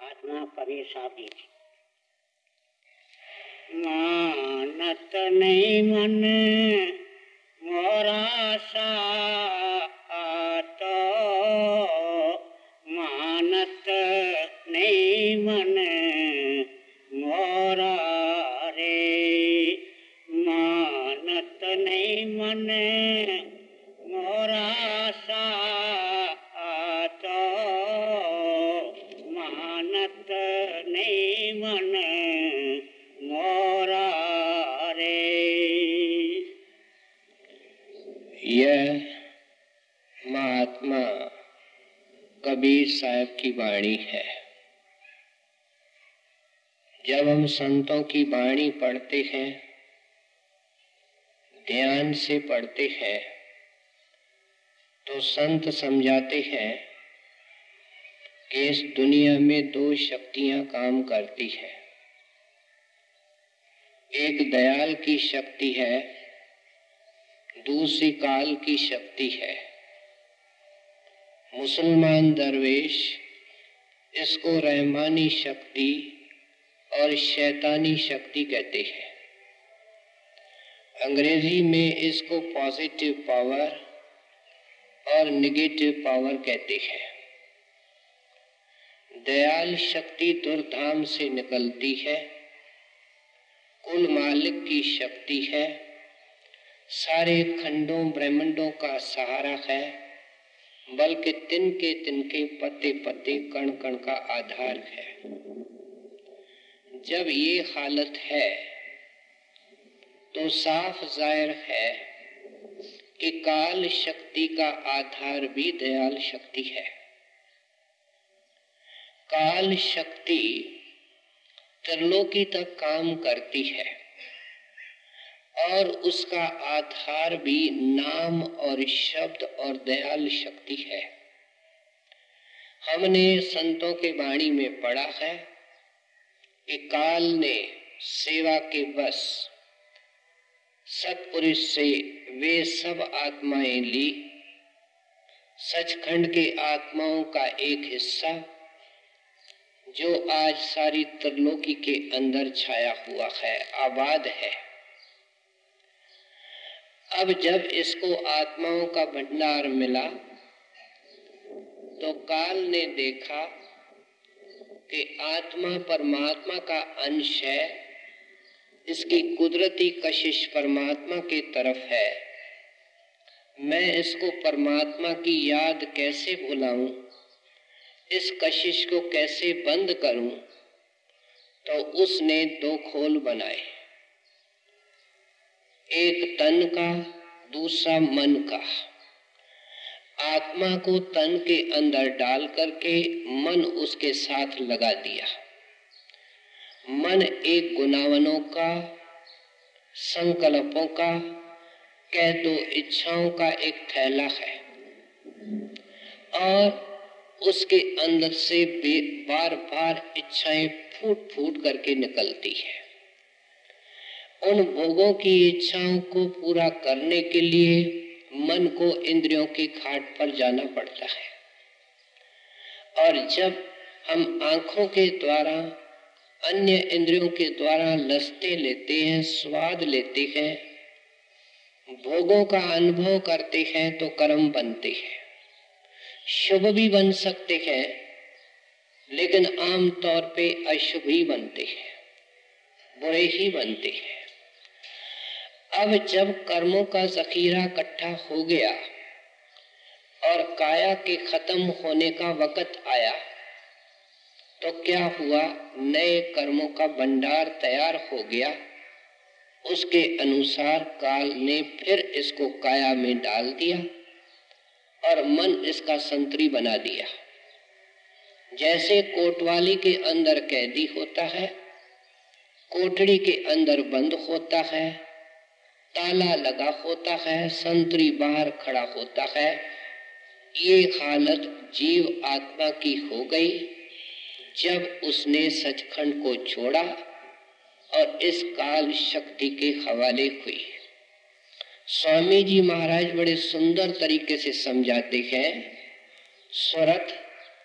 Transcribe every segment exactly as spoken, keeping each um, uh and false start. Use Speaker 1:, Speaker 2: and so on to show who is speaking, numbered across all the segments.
Speaker 1: आत्मा परेशान भी थी। मानत नहीं मन मोरा सातो, मानत नहीं मन मोरा रे, मानत नहीं मन मोरा सातो, मानत नहीं मन मोरा रे।
Speaker 2: यह महात्मा कबीर साहब की वाणी है। जब हम संतों की वाणी पढ़ते हैं, ध्यान से पढ़ते हैं, तो संत समझाते हैं कि इस दुनिया में दो शक्तियां काम करती है। एक दयाल की शक्ति है, दूसरी काल की शक्ति है। मुसलमान दरवेश इसको रहमानी शक्ति और शैतानी शक्ति कहते हैं। अंग्रेजी में इसको पॉजिटिव पावर और नेगेटिव पावर कहते हैं। दयाल शक्ति दुर्धाम से निकलती है, कुल मालिक की शक्ति है, सारे खंडों ब्रह्मांडों का सहारा है, बल्कि तिनके तिनके पत्ते पत्ते कण कण का आधार है। जब ये हालत है तो साफ जाहिर है कि काल शक्ति का आधार भी दयाल शक्ति है। काल शक्ति त्रिलोकी तक काम करती है और उसका आधार भी नाम और शब्द और दयाल शक्ति है। हमने संतों के वाणी में पढ़ा है कि काल ने सेवा के बस सतपुरुष से वे सब आत्माएं ली। सचखंड के आत्माओं का एक हिस्सा जो आज सारी त्रिलोकी के अंदर छाया हुआ है, आबाद है। अब जब इसको आत्माओं का भंडार मिला तो काल ने देखा कि आत्मा परमात्मा का अंश है, इसकी कुदरती कशिश परमात्मा की तरफ है। मैं इसको परमात्मा की याद कैसे भुलाऊं, इस कशिश को कैसे बंद करूं? तो उसने दो खोल बनाए, एक तन का, दूसरा मन का। आत्मा को तन के अंदर डाल करके मन उसके साथ लगा दिया। मन एक गुनावनों का, संकल्पों का, कह दो इच्छाओं का एक थैला है और उसके अंदर से बार बार इच्छाएं फूट फूट करके निकलती है। उन भोगों की इच्छाओं को पूरा करने के लिए मन को इंद्रियों की घाट पर जाना पड़ता है। और जब हम आंखों के द्वारा, अन्य इंद्रियों के द्वारा लस्ते लेते हैं, स्वाद लेते हैं, भोगों का अनुभव करते हैं तो कर्म बनते हैं। शुभ भी बन सकते हैं लेकिन आम तौर पे अशुभ ही बनते हैं, बुरे ही बनते हैं। अब जब कर्मों का जखीरा इकट्ठा हो गया और काया के खत्म होने का वक्त आया तो क्या हुआ, नए कर्मों का भंडार तैयार हो गया। उसके अनुसार काल ने फिर इसको काया में डाल दिया और मन इसका संतरी बना दिया। जैसे कोतवाली के अंदर कैदी होता है, कोठड़ी के अंदर बंद होता है, ताला लगा होता है, संतरी बाहर खड़ा होता है। ये हालत जीव आत्मा की हो गई जब उसने सचखंड को छोड़ा और इस काल शक्ति के हवाले हुई। स्वामी जी महाराज बड़े सुंदर तरीके से समझाते हैं। सुरत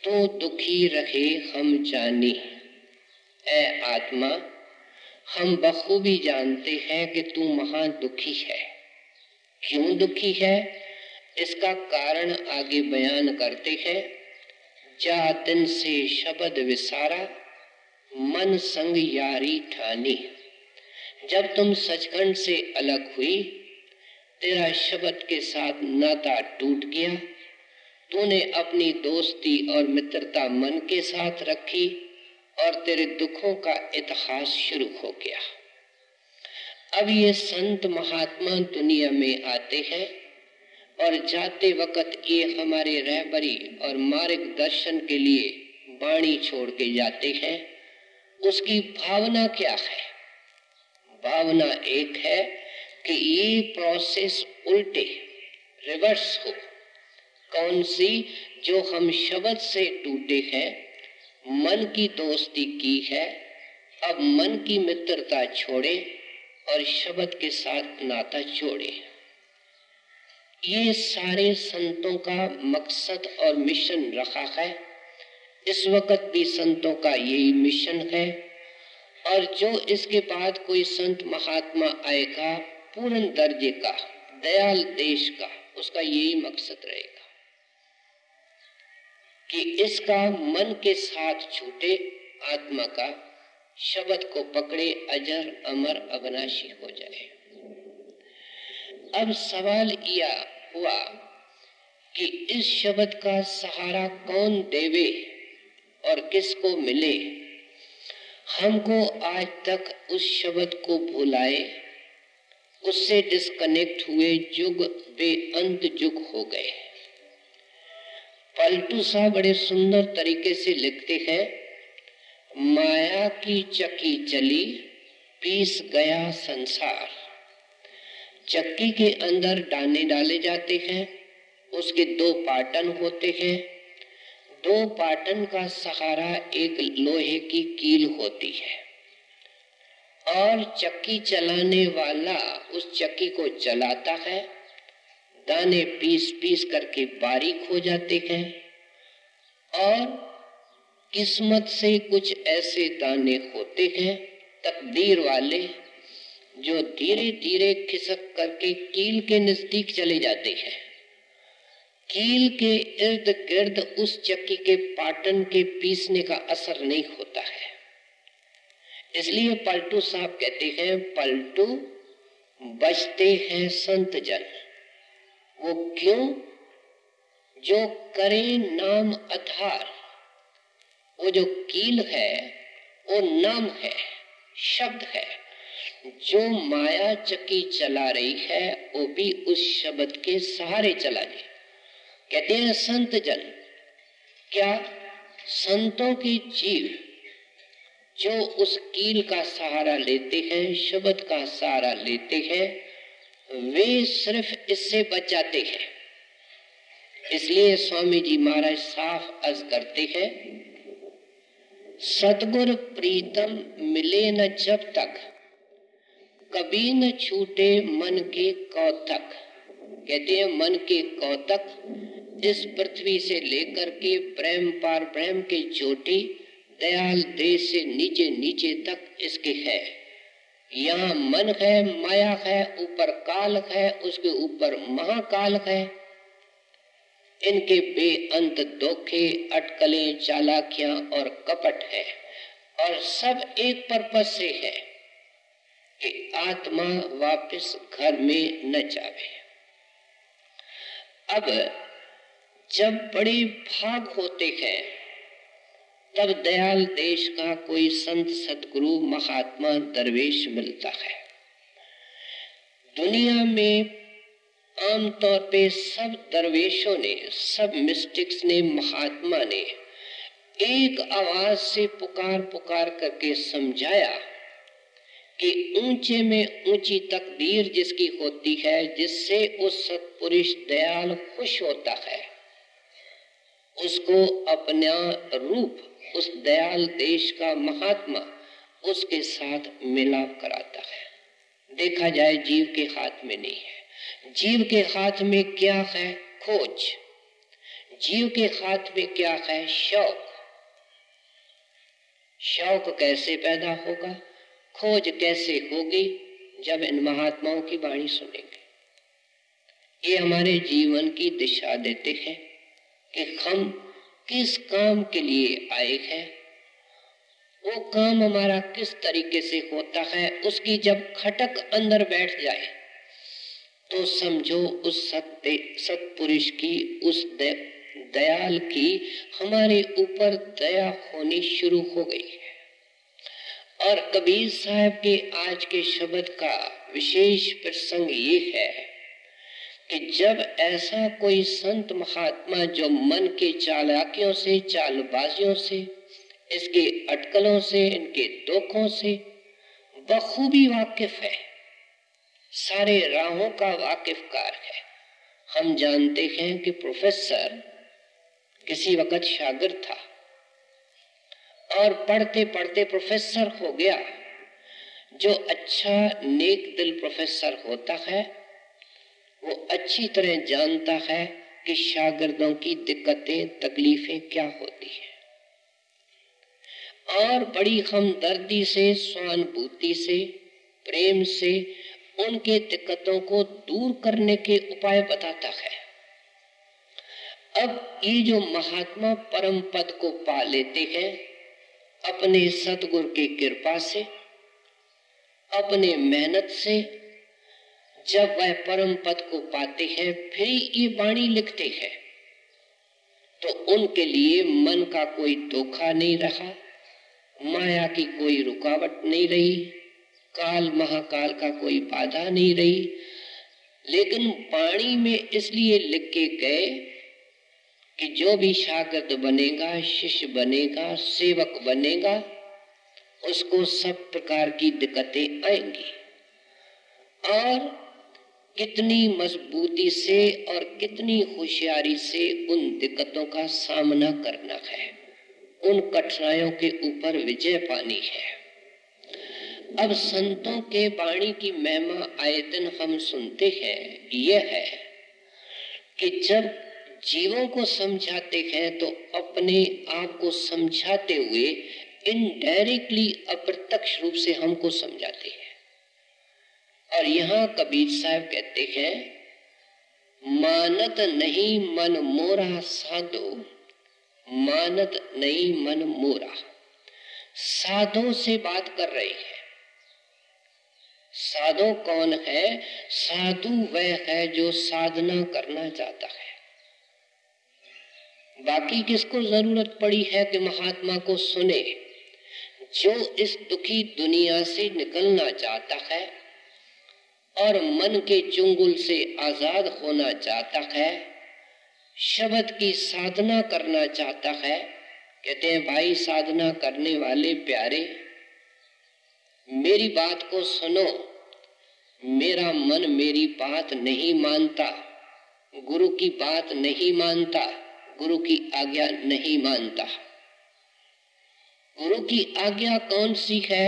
Speaker 2: तो दुखी रहे हम जानी। ऐ आत्मा, हम बखूबी जानते हैं कि तू महा दुखी है। क्यों दुखी है, इसका कारण आगे बयान करते हैं। जा दिन से शब्द विसारा, मन संग यारी ठानी। जब तुम सचखंड से अलग हुई, तेरा शब्द के साथ नाता टूट गया। तूने अपनी दोस्ती और मित्रता मन के साथ रखी और तेरे दुखों का इतिहास शुरू हो गया। अब ये संत महात्मा दुनिया में आते हैं और जाते वक्त ये हमारे रहबरी और मार्गदर्शन के लिए वाणी छोड़ के जाते हैं। उसकी भावना क्या है? भावना एक है कि ये प्रोसेस उल्टे रिवर्स हो। कौन सी? जो हम शब्द से टूटे हैं, मन की दोस्ती की है, अब मन की मित्रता छोड़े और शब्द के साथ नाता जोड़े। ये सारे संतों का मकसद और मिशन रखा है। इस वक्त भी संतों का यही मिशन है। और जो इसके बाद कोई संत महात्मा आएगा पूर्ण दर्जे का, दयाल देश का, उसका यही मकसद रहेगा कि इसका मन के साथ छूटे, आत्मा का शब्द को पकड़े, अजर अमर अविनाशी हो जाए। अब सवाल यह हुआ कि इस शब्द का सहारा कौन देवे और किसको मिले। हमको आज तक उस शब्द को भुलाए, उससे डिस्कनेक्ट हुए युग बेअंत युग हो गए। पलटू साहब बड़े सुंदर तरीके से लिखते हैं, माया की चक्की चली, पीस गया संसार। चक्की के अंदर दाने डाले जाते हैं, उसके दो पाटन होते हैं। दो पाटन का सहारा एक लोहे की कील होती है और चक्की चलाने वाला उस चक्की को चलाता है। दाने पीस पीस करके बारीक हो जाते हैं और किस्मत से कुछ ऐसे दाने होते हैं तकदीर वाले, जो धीरे धीरे खिसक करके कील के नजदीक चले जाते हैं। कील के इर्द गिर्द उस चक्की के पाटन के पीसने का असर नहीं होता है। इसलिए पलटू साहब कहते हैं, पलटू बचते हैं संत जन। वो क्यों? जो करे नाम आधार। वो जो कील है वो नाम है, शब्द है। जो माया चक्की चला रही है वो भी उस शब्द के सहारे चला जाए। कहते हैं संत जन। क्या? संतों के जीव जो उस कील का सहारा लेते हैं, शब्द का सहारा लेते हैं, वे सिर्फ इससे बच जाते हैं। इसलिए स्वामी जी महाराज साफ अर्ज करते हैं, सतगुर प्रीतम मिले न जब तक, कभी न छूटे मन के कौतक। कहते हैं मन के कौतक इस पृथ्वी से लेकर के प्रेम पार ब्रह्म के चोटी दयाल देश से नीचे नीचे तक इसके है। यहाँ मन है, माया है, ऊपर काल है, उसके ऊपर महाकाल है। इनके बेअंत धोखे, अटकलें, चालाकियां और कपट है और सब एक पर्पस से है कि आत्मा वापस घर में न जावे। अब जब बड़े भाग होते हैं तब दयाल देश का कोई संत सतगुरु महात्मा दरवेश मिलता है। दुनिया में आमतौर पे सब दरवेशों ने, सब मिस्टिक्स ने, महात्मा ने एक आवाज से पुकार पुकार करके समझाया कि ऊंचे में ऊंची तकदीर जिसकी होती है, जिससे उस सत्पुरुष दयाल खुश होता है, उसको अपना रूप उस दयाल देश का महात्मा उसके साथ मिलाप कराता है। देखा जाए जीव के हाथ में नहीं है। जीव के हाथ में क्या है? खोज। जीव के हाथ में क्या है? शौक। शौक कैसे पैदा होगा, खोज कैसे होगी? जब इन महात्माओं की वाणी सुनेंगे। ये हमारे जीवन की दिशा देते हैं कि हम किस काम के लिए आए हैं, वो काम हमारा किस तरीके से होता है। उसकी जब खटक अंदर बैठ जाए तो समझो उस सत्य सत्पुरुष की, उस दयाल की हमारे ऊपर दया होनी शुरू हो गई है। और कबीर साहब के आज के शब्द का विशेष प्रसंग ये है कि जब ऐसा कोई संत महात्मा जो मन के चालाकियों से, चालबाजियों से, इसके अटकलों से, इनके दोखों से बखूबी वाकिफ है, सारे राहों का वाकिफकार है। हम जानते हैं कि प्रोफेसर किसी वक्त शागिर्द था और पढ़ते पढ़ते प्रोफेसर हो गया। जो अच्छा नेक दिल प्रोफेसर होता है वो अच्छी तरह जानता है कि शागिर्दों की दिक्कतें, तकलीफें क्या होती है, और बड़ी हमदर्दी से, सहानुभूति से, प्रेम से उनके दिक्कतों को दूर करने के उपाय बताता है। अब ये जो महात्मा परम पद को पा लेते हैं अपने सतगुरु की कृपा से, अपने मेहनत से, जब वह परम पद को पाते हैं फिर ये वाणी लिखते हैं, तो उनके लिए मन का कोई धोखा नहीं रहा, माया की कोई रुकावट नहीं रही, काल महाकाल का कोई बाधा नहीं रही। लेकिन वाणी में इसलिए लिख के गए कि जो भी शागिर्द बनेगा, शिष्य बनेगा, सेवक बनेगा, उसको सब प्रकार की दिक्कतें आएंगी। और कितनी मजबूती से और कितनी होशियारी से उन दिक्कतों का सामना करना है, उन कठिनाइयों के ऊपर विजय पानी है। अब संतों के वाणी की महिमा आए दिन हम सुनते हैं, यह है कि जब जीवों को समझाते हैं तो अपने आप को समझाते हुए इनडायरेक्टली, अप्रत्यक्ष रूप से हमको समझाते हैं। और यहाँ कबीर साहब कहते हैं, मानत नहीं मन मोरा साधो, मानत नहीं मन मोरा। साधो से बात कर रहे हैं। साधो कौन है? साधु वह है जो साधना करना चाहता है। बाकी किसको जरूरत पड़ी है कि महात्मा को सुने? जो इस दुखी दुनिया से निकलना चाहता है और मन के चुंगल से आजाद होना चाहता है, शब्द की साधना करना चाहता है। कहते हैं, भाई साधना करने वाले प्यारे, मेरी बात को सुनो। मेरा मन मेरी बात नहीं मानता, गुरु की बात नहीं मानता, गुरु की आज्ञा नहीं मानता। गुरु की आज्ञा कौन सी है?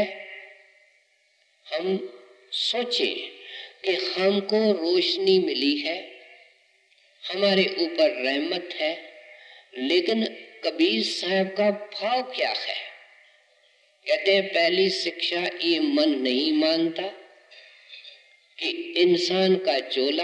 Speaker 2: हम सोचें कि हमको रोशनी मिली है, हमारे ऊपर रहमत है, लेकिन कबीर साहब का भाव क्या है? कहते हैं, पहली शिक्षा ये मन नहीं मानता कि इंसान का चोला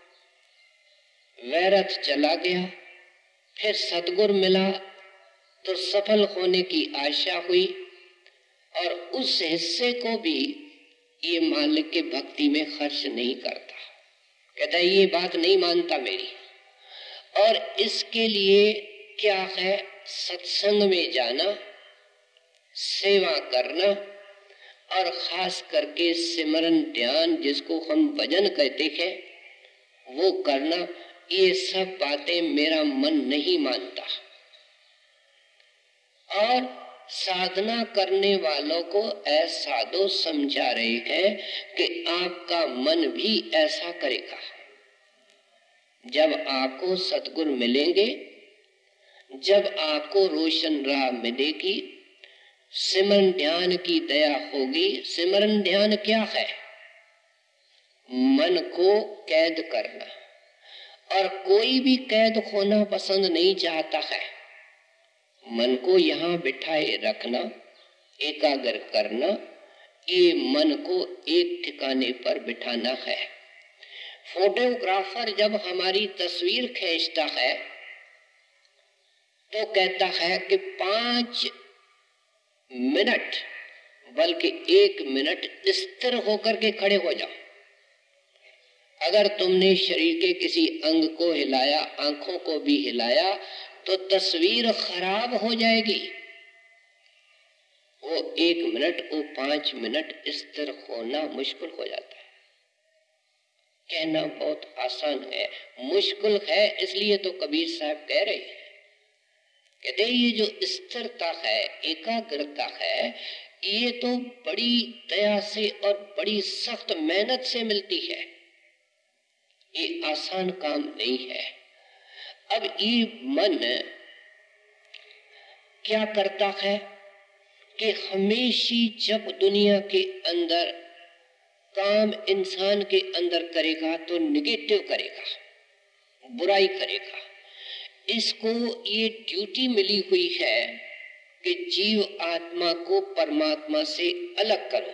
Speaker 2: व्यर्थ चला गया, फिर सतगुरु मिला तो सफल होने की आशा हुई, और उस हिस्से को भी ये मालिक के भक्ति में खर्च नहीं करता। कहता है, ये बात नहीं मानता मेरी। और इसके लिए क्या है? सत्संग में जाना, सेवा करना, और खास करके सिमरन ध्यान, जिसको हम भजन कहते हैं, वो करना। ये सब बातें मेरा मन नहीं मानता। और साधना करने वालों को ऐसा साधो समझा रहे हैं कि आपका मन भी ऐसा करेगा। जब आपको सतगुरु मिलेंगे, जब आपको रोशन राह मिलेगी, सिमरन ध्यान की दया होगी। सिमरन ध्यान क्या है? मन को कैद करना, और कोई भी कैद होना पसंद नहीं चाहता है। मन को यहाँ बिठाए रखना, एकाग्र करना, ये मन को एक ठिकाने पर बिठाना है। फोटोग्राफर जब हमारी तस्वीर खींचता है तो कहता है कि पांच मिनट बल्कि एक मिनट स्थिर होकर के खड़े हो जाओ। अगर तुमने शरीर के किसी अंग को हिलाया, आंखों को भी हिलाया, तो तस्वीर खराब हो जाएगी। वो एक मिनट, वो पांच मिनट स्थिर होना मुश्किल हो जाता है। कहना बहुत आसान है, मुश्किल है इसलिए तो कबीर साहब कह रहे हैं, कहते ये जो स्थिरता है, एकाग्रता है, ये तो बड़ी दया से और बड़ी सख्त मेहनत से मिलती है। ये आसान काम नहीं है। अब ये मन क्या करता है कि हमेशा जब दुनिया के अंदर काम इंसान के अंदर करेगा तो निगेटिव करेगा, बुराई करेगा। इसको ये ड्यूटी मिली हुई है कि जीव आत्मा को परमात्मा से अलग करो।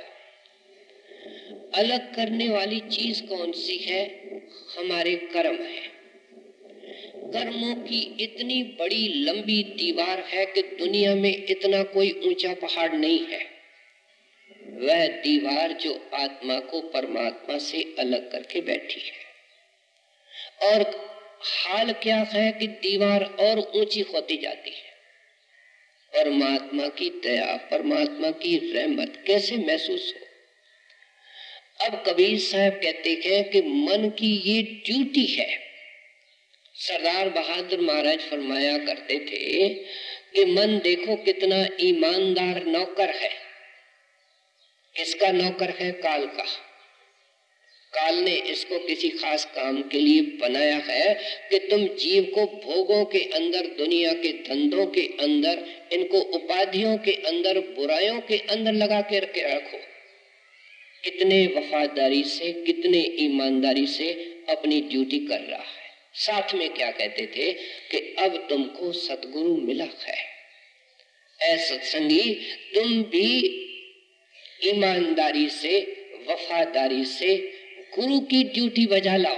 Speaker 2: अलग करने वाली चीज कौन सी है? हमारे कर्म है। कर्मों की इतनी बड़ी लंबी दीवार है कि दुनिया में इतना कोई ऊंचा पहाड़ नहीं है। वह दीवार जो आत्मा को परमात्मा से अलग करके बैठी है। और हाल क्या है कि दीवार और ऊंची होती जाती है। परमात्मा की दया, परमात्मा की रहमत कैसे महसूस हो? अब कबीर साहब कहते हैं कि मन की ये ड्यूटी है। सरदार बहादुर महाराज फरमाया करते थे कि मन देखो कितना ईमानदार नौकर है। किसका नौकर है? काल का। काल ने इसको किसी खास काम के लिए बनाया है कि तुम जीव को भोगों के अंदर, दुनिया के धंधों के अंदर, इनको उपाधियों के अंदर, बुराइयों के अंदर लगा के रखे रखो। कितने वफादारी से, कितने ईमानदारी से अपनी ड्यूटी कर रहा है। साथ में क्या कहते थे कि अब तुमको सतगुरु मिला है, ऐ सत्संगी तुम भी ईमानदारी से, वफादारी से गुरु की ड्यूटी बजा लाओ।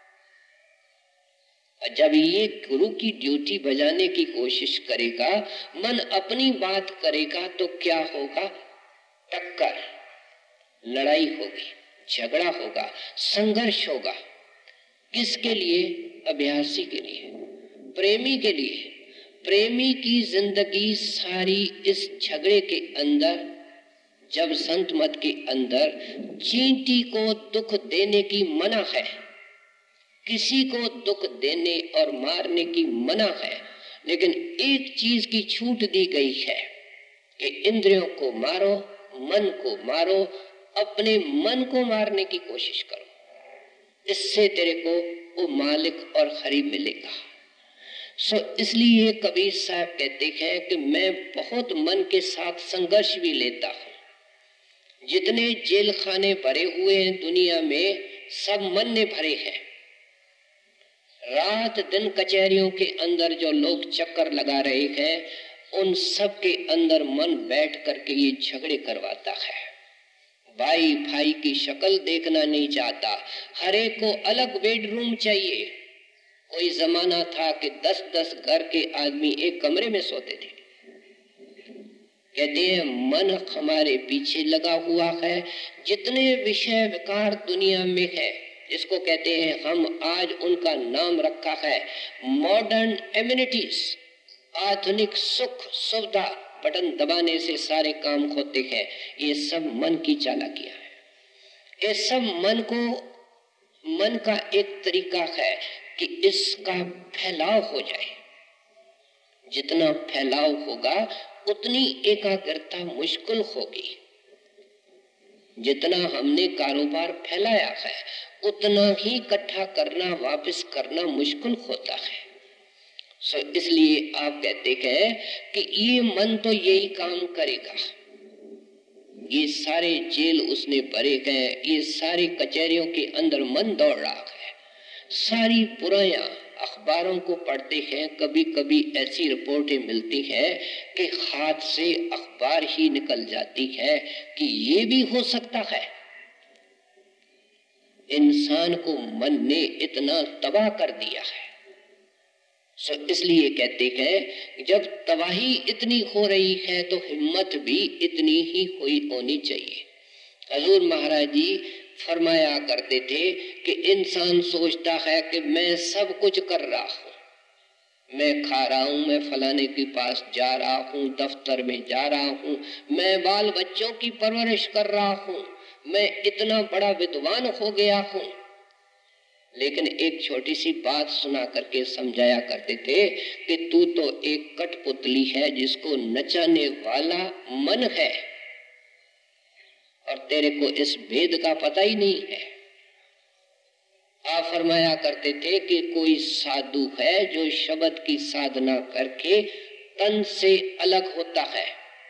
Speaker 2: जब ये गुरु की ड्यूटी बजाने की कोशिश करेगा, मन अपनी बात करेगा तो क्या होगा? टक्कर, लड़ाई होगी, झगड़ा होगा, संघर्ष होगा। किसके लिए? अभ्यासी के लिए, प्रेमी के लिए। प्रेमी की जिंदगी सारी इस झगड़े के अंदर, जब संत मत के अंदर चींटी को दुख देने की मना है, किसी को दुख देने और मारने की मना है, लेकिन एक चीज की छूट दी गई है कि इंद्रियों को मारो, मन को मारो, अपने मन को मारने की कोशिश करो। इससे तेरे को वो मालिक और हरी मिलेगा। सो इसलिए कबीर साहब कहते हैं कि मैं बहुत मन के साथ संघर्ष भी लेता हूँ। जितने जेल खाने भरे हुए हैं दुनिया में, सब मन ने भरे हैं। रात दिन कचहरियों के अंदर जो लोग चक्कर लगा रहे हैं, उन सब के अंदर मन बैठ करके ये झगड़े करवाता है। भाई भाई की शक्ल देखना नहीं चाहता, हर एक को अलग बेडरूम चाहिए। कोई जमाना था कि दस दस घर के आदमी एक कमरे में सोते थे। कहते हैं मन हमारे पीछे लगा हुआ है। जितने विषय विकार दुनिया में है, जिसको कहते हैं, हम आज उनका नाम रखा है मॉडर्न एमिनिटीज, आधुनिक सुख सुविधा। बटन दबाने से सारे काम होते हैं। ये सब मन की चालाकियां है। ये सब मन को, मन का एक तरीका है कि इसका फैलाव हो जाए। जितना फैलाव होगा उतनी एकाग्रता मुश्किल होगी। जितना हमने कारोबार फैलाया है उतना ही इकट्ठा करना, वापस करना मुश्किल होता है। सो so, इसलिए आप कहते हैं कि ये मन तो यही काम करेगा। ये सारे जेल उसने भरे गए, ये सारे कचहरियों के अंदर मन दौड़ रहा है। सारी बुराइयां अखबारों को पढ़ते हैं, कभी कभी ऐसी रिपोर्टें मिलती हैं कि हाथ से अखबार ही निकल जाती है कि ये भी हो सकता है। इंसान को मन ने इतना तबाह कर दिया है। सो इसलिए कहते हैं जब तबाही इतनी हो रही है तो हिम्मत भी इतनी ही हुई होनी चाहिए। हजूर महाराज जी फरमाया करते थे कि इंसान सोचता है कि मैं सब कुछ कर रहा हूँ, मैं खा रहा हूँ, मैं फलाने के पास जा रहा हूँ, दफ्तर में जा रहा हूँ, मैं बाल बच्चों की परवरिश कर रहा हूँ, मैं इतना बड़ा विद्वान हो गया हूँ। लेकिन एक छोटी सी बात सुना करके समझाया करते थे कि तू तो एक कठपुतली है जिसको नचाने वाला मन है और तेरे को इस भेद का पता ही नहीं है। आप फरमाया करते थे कि कोई साधु है जो शब्द की साधना करके तन से अलग होता है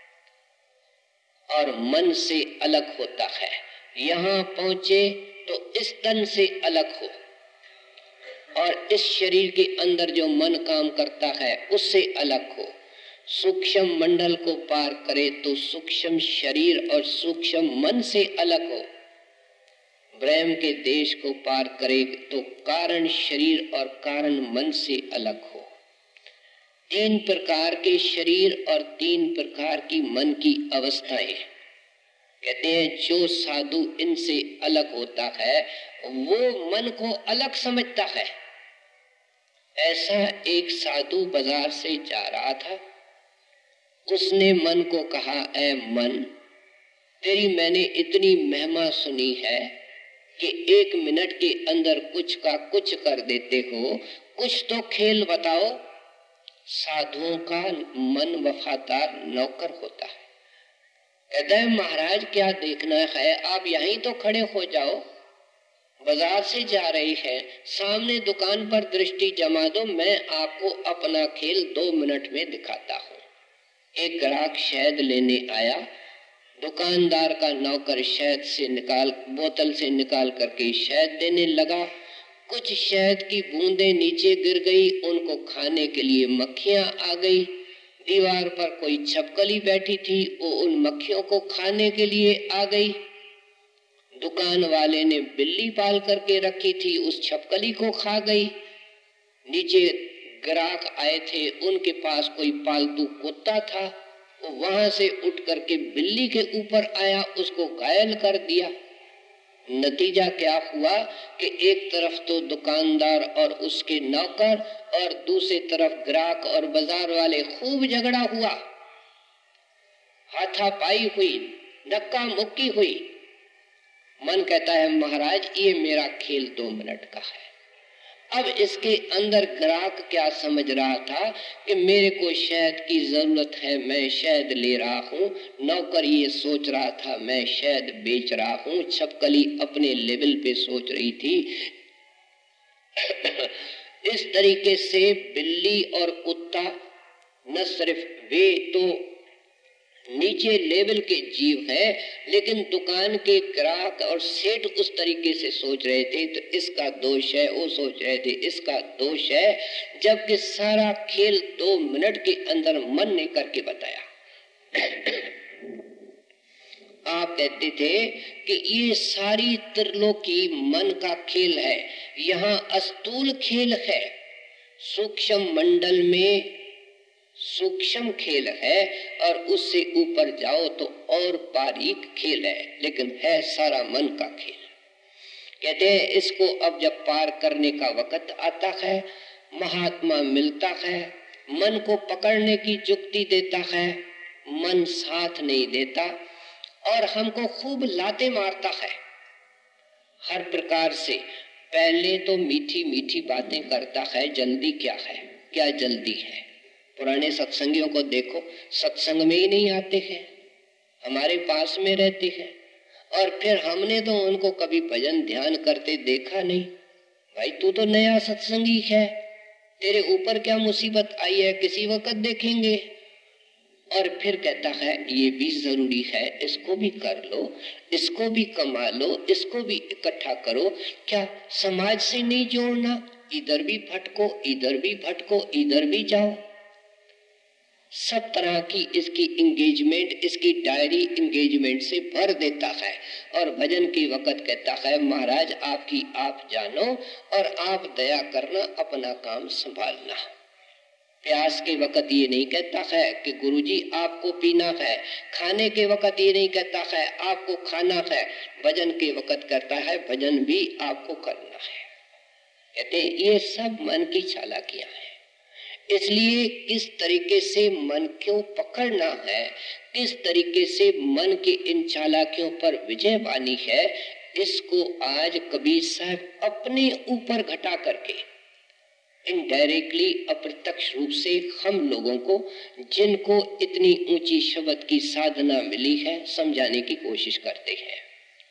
Speaker 2: और मन से अलग होता है। यहाँ पहुंचे तो इस तन से अलग हो और इस शरीर के अंदर जो मन काम करता है उससे अलग हो। सूक्ष्म मंडल को पार करे तो सूक्ष्म शरीर और सूक्ष्म मन से अलग हो। ब्रह्म के देश को पार करे तो कारण शरीर और कारण मन से अलग हो। तीन प्रकार के शरीर और तीन प्रकार की मन की अवस्थाएं। कहते हैं जो साधु इनसे अलग होता है वो मन को अलग समझता है। ऐसा एक साधु बाजार से जा रहा था, उसने मन को कहा, ऐ मन, तेरी मैंने इतनी महिमा सुनी है कि एक मिनट के अंदर कुछ का कुछ कर देते हो, कुछ तो खेल बताओ। साधुओं का मन वफादार नौकर होता है। कहता है महाराज क्या देखना है, आप यहीं तो खड़े हो जाओ, बाजार से जा रही है, सामने दुकान पर दृष्टि जमा दो, मैं आपको अपना खेल दो मिनट में दिखाता हूँ। एक ग्राहक शहद लेने आया, दुकानदार का नौकर शहद से निकाल बोतल से निकाल करके शहद देने लगा। कुछ शहद की बूंदें नीचे गिर गई, उनको खाने के लिए मक्खियां आ गई। दीवार पर कोई छिपकली बैठी थी, वो उन मक्खियों को खाने के लिए आ गई। दुकान वाले ने बिल्ली पाल करके रखी थी, उस छिपकली को खा गई। नीचे ग्राहक आए थे, उनके पास कोई पालतू कुत्ता था, वो वहां से उठ करके बिल्ली के ऊपर आया, उसको घायल कर दिया। नतीजा क्या हुआ कि एक तरफ तो दुकानदार और उसके नौकर और दूसरी तरफ ग्राहक और बाजार वाले खूब झगड़ा हुआ, हाथापाई हुई, धक्का मुक्की हुई। मन कहता है महाराज ये मेरा खेल दो मिनट का है। अब इसके अंदर ग्राहक क्या समझ रहा था कि मेरे को शहद की जरूरत है, मैं शहद ले रहा हूँ। नौकर ये सोच रहा था मैं शहद बेच रहा हूँ। छिपकली अपने लेवल पे सोच रही थी। इस तरीके से बिल्ली और कुत्ता न सिर्फ वे तो नीचे लेवल के जीव है, लेकिन दुकान के ग्राहक और सेठ उस तरीके से सोच रहे थे तो इसका दोष है, वो सोच रहे थे इसका दोष है, जबकि सारा खेल दो मिनट के अंदर मन ने करके बताया। आप कहते थे कि ये सारी त्रिलोकी मन का खेल है, यहाँ स्थूल खेल है, सूक्ष्म मंडल में सूक्ष्म खेल है और उससे ऊपर जाओ तो और बारीक खेल है, लेकिन है सारा मन का खेल। कहते हैं इसको अब जब पार करने का वक्त आता है, महात्मा मिलता है, मन को पकड़ने की जुक्ति देता है, मन साथ नहीं देता और हमको खूब लाते मारता है हर प्रकार से। पहले तो मीठी मीठी बातें करता है, जल्दी क्या है, क्या जल्दी है। पुराने सत्संगियों को देखो, सत्संग में ही नहीं आते हैं, हमारे पास में रहते हैं, और फिर हमने तो उनको कभी भजन ध्यान करते देखा नहीं। भाई तू तो नया सत्संगी है, तेरे ऊपर क्या मुसीबत आई है, किसी वक्त देखेंगे। और फिर कहता है ये भी जरूरी है, इसको भी कर लो, इसको भी कमा लो, इसको भी इकट्ठा करो। क्या समाज से नहीं जोड़ना? इधर भी भटको, इधर भी भटको, इधर भी जाओ। सब तरह की इसकी इंगेजमेंट, इसकी डायरी इंगेजमेंट से भर देता है। और भजन के वक्त कहता है महाराज आपकी आप जानो और आप दया करना, अपना काम संभालना। प्यास के वक्त ये नहीं कहता है कि गुरुजी आपको पीना है, खाने के वक्त ये नहीं कहता है आपको खाना है, भजन के वक्त कहता है भजन भी आपको करना है। कहते हैं ये सब मन की चालाकियां हैं। इसलिए किस तरीके से मन को पकड़ना है, किस तरीके से मन की इन चालाकियों पर विजय पानी है, इसको आज कबीर साहब अपने ऊपर घटा करके इनडायरेक्टली, अप्रत्यक्ष रूप से हम लोगों को, जिनको इतनी ऊंची शब्द की साधना मिली है, समझाने की कोशिश करते हैं।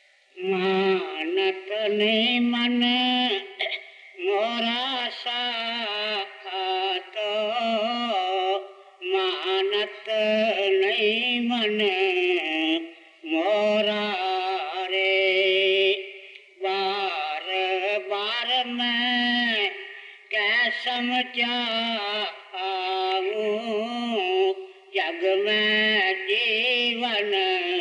Speaker 1: मानत नहीं मन मोरा साधो, मानत नहीं मन मोरा रे, बार बार मैं क्या समझाऊं, जग में जीवन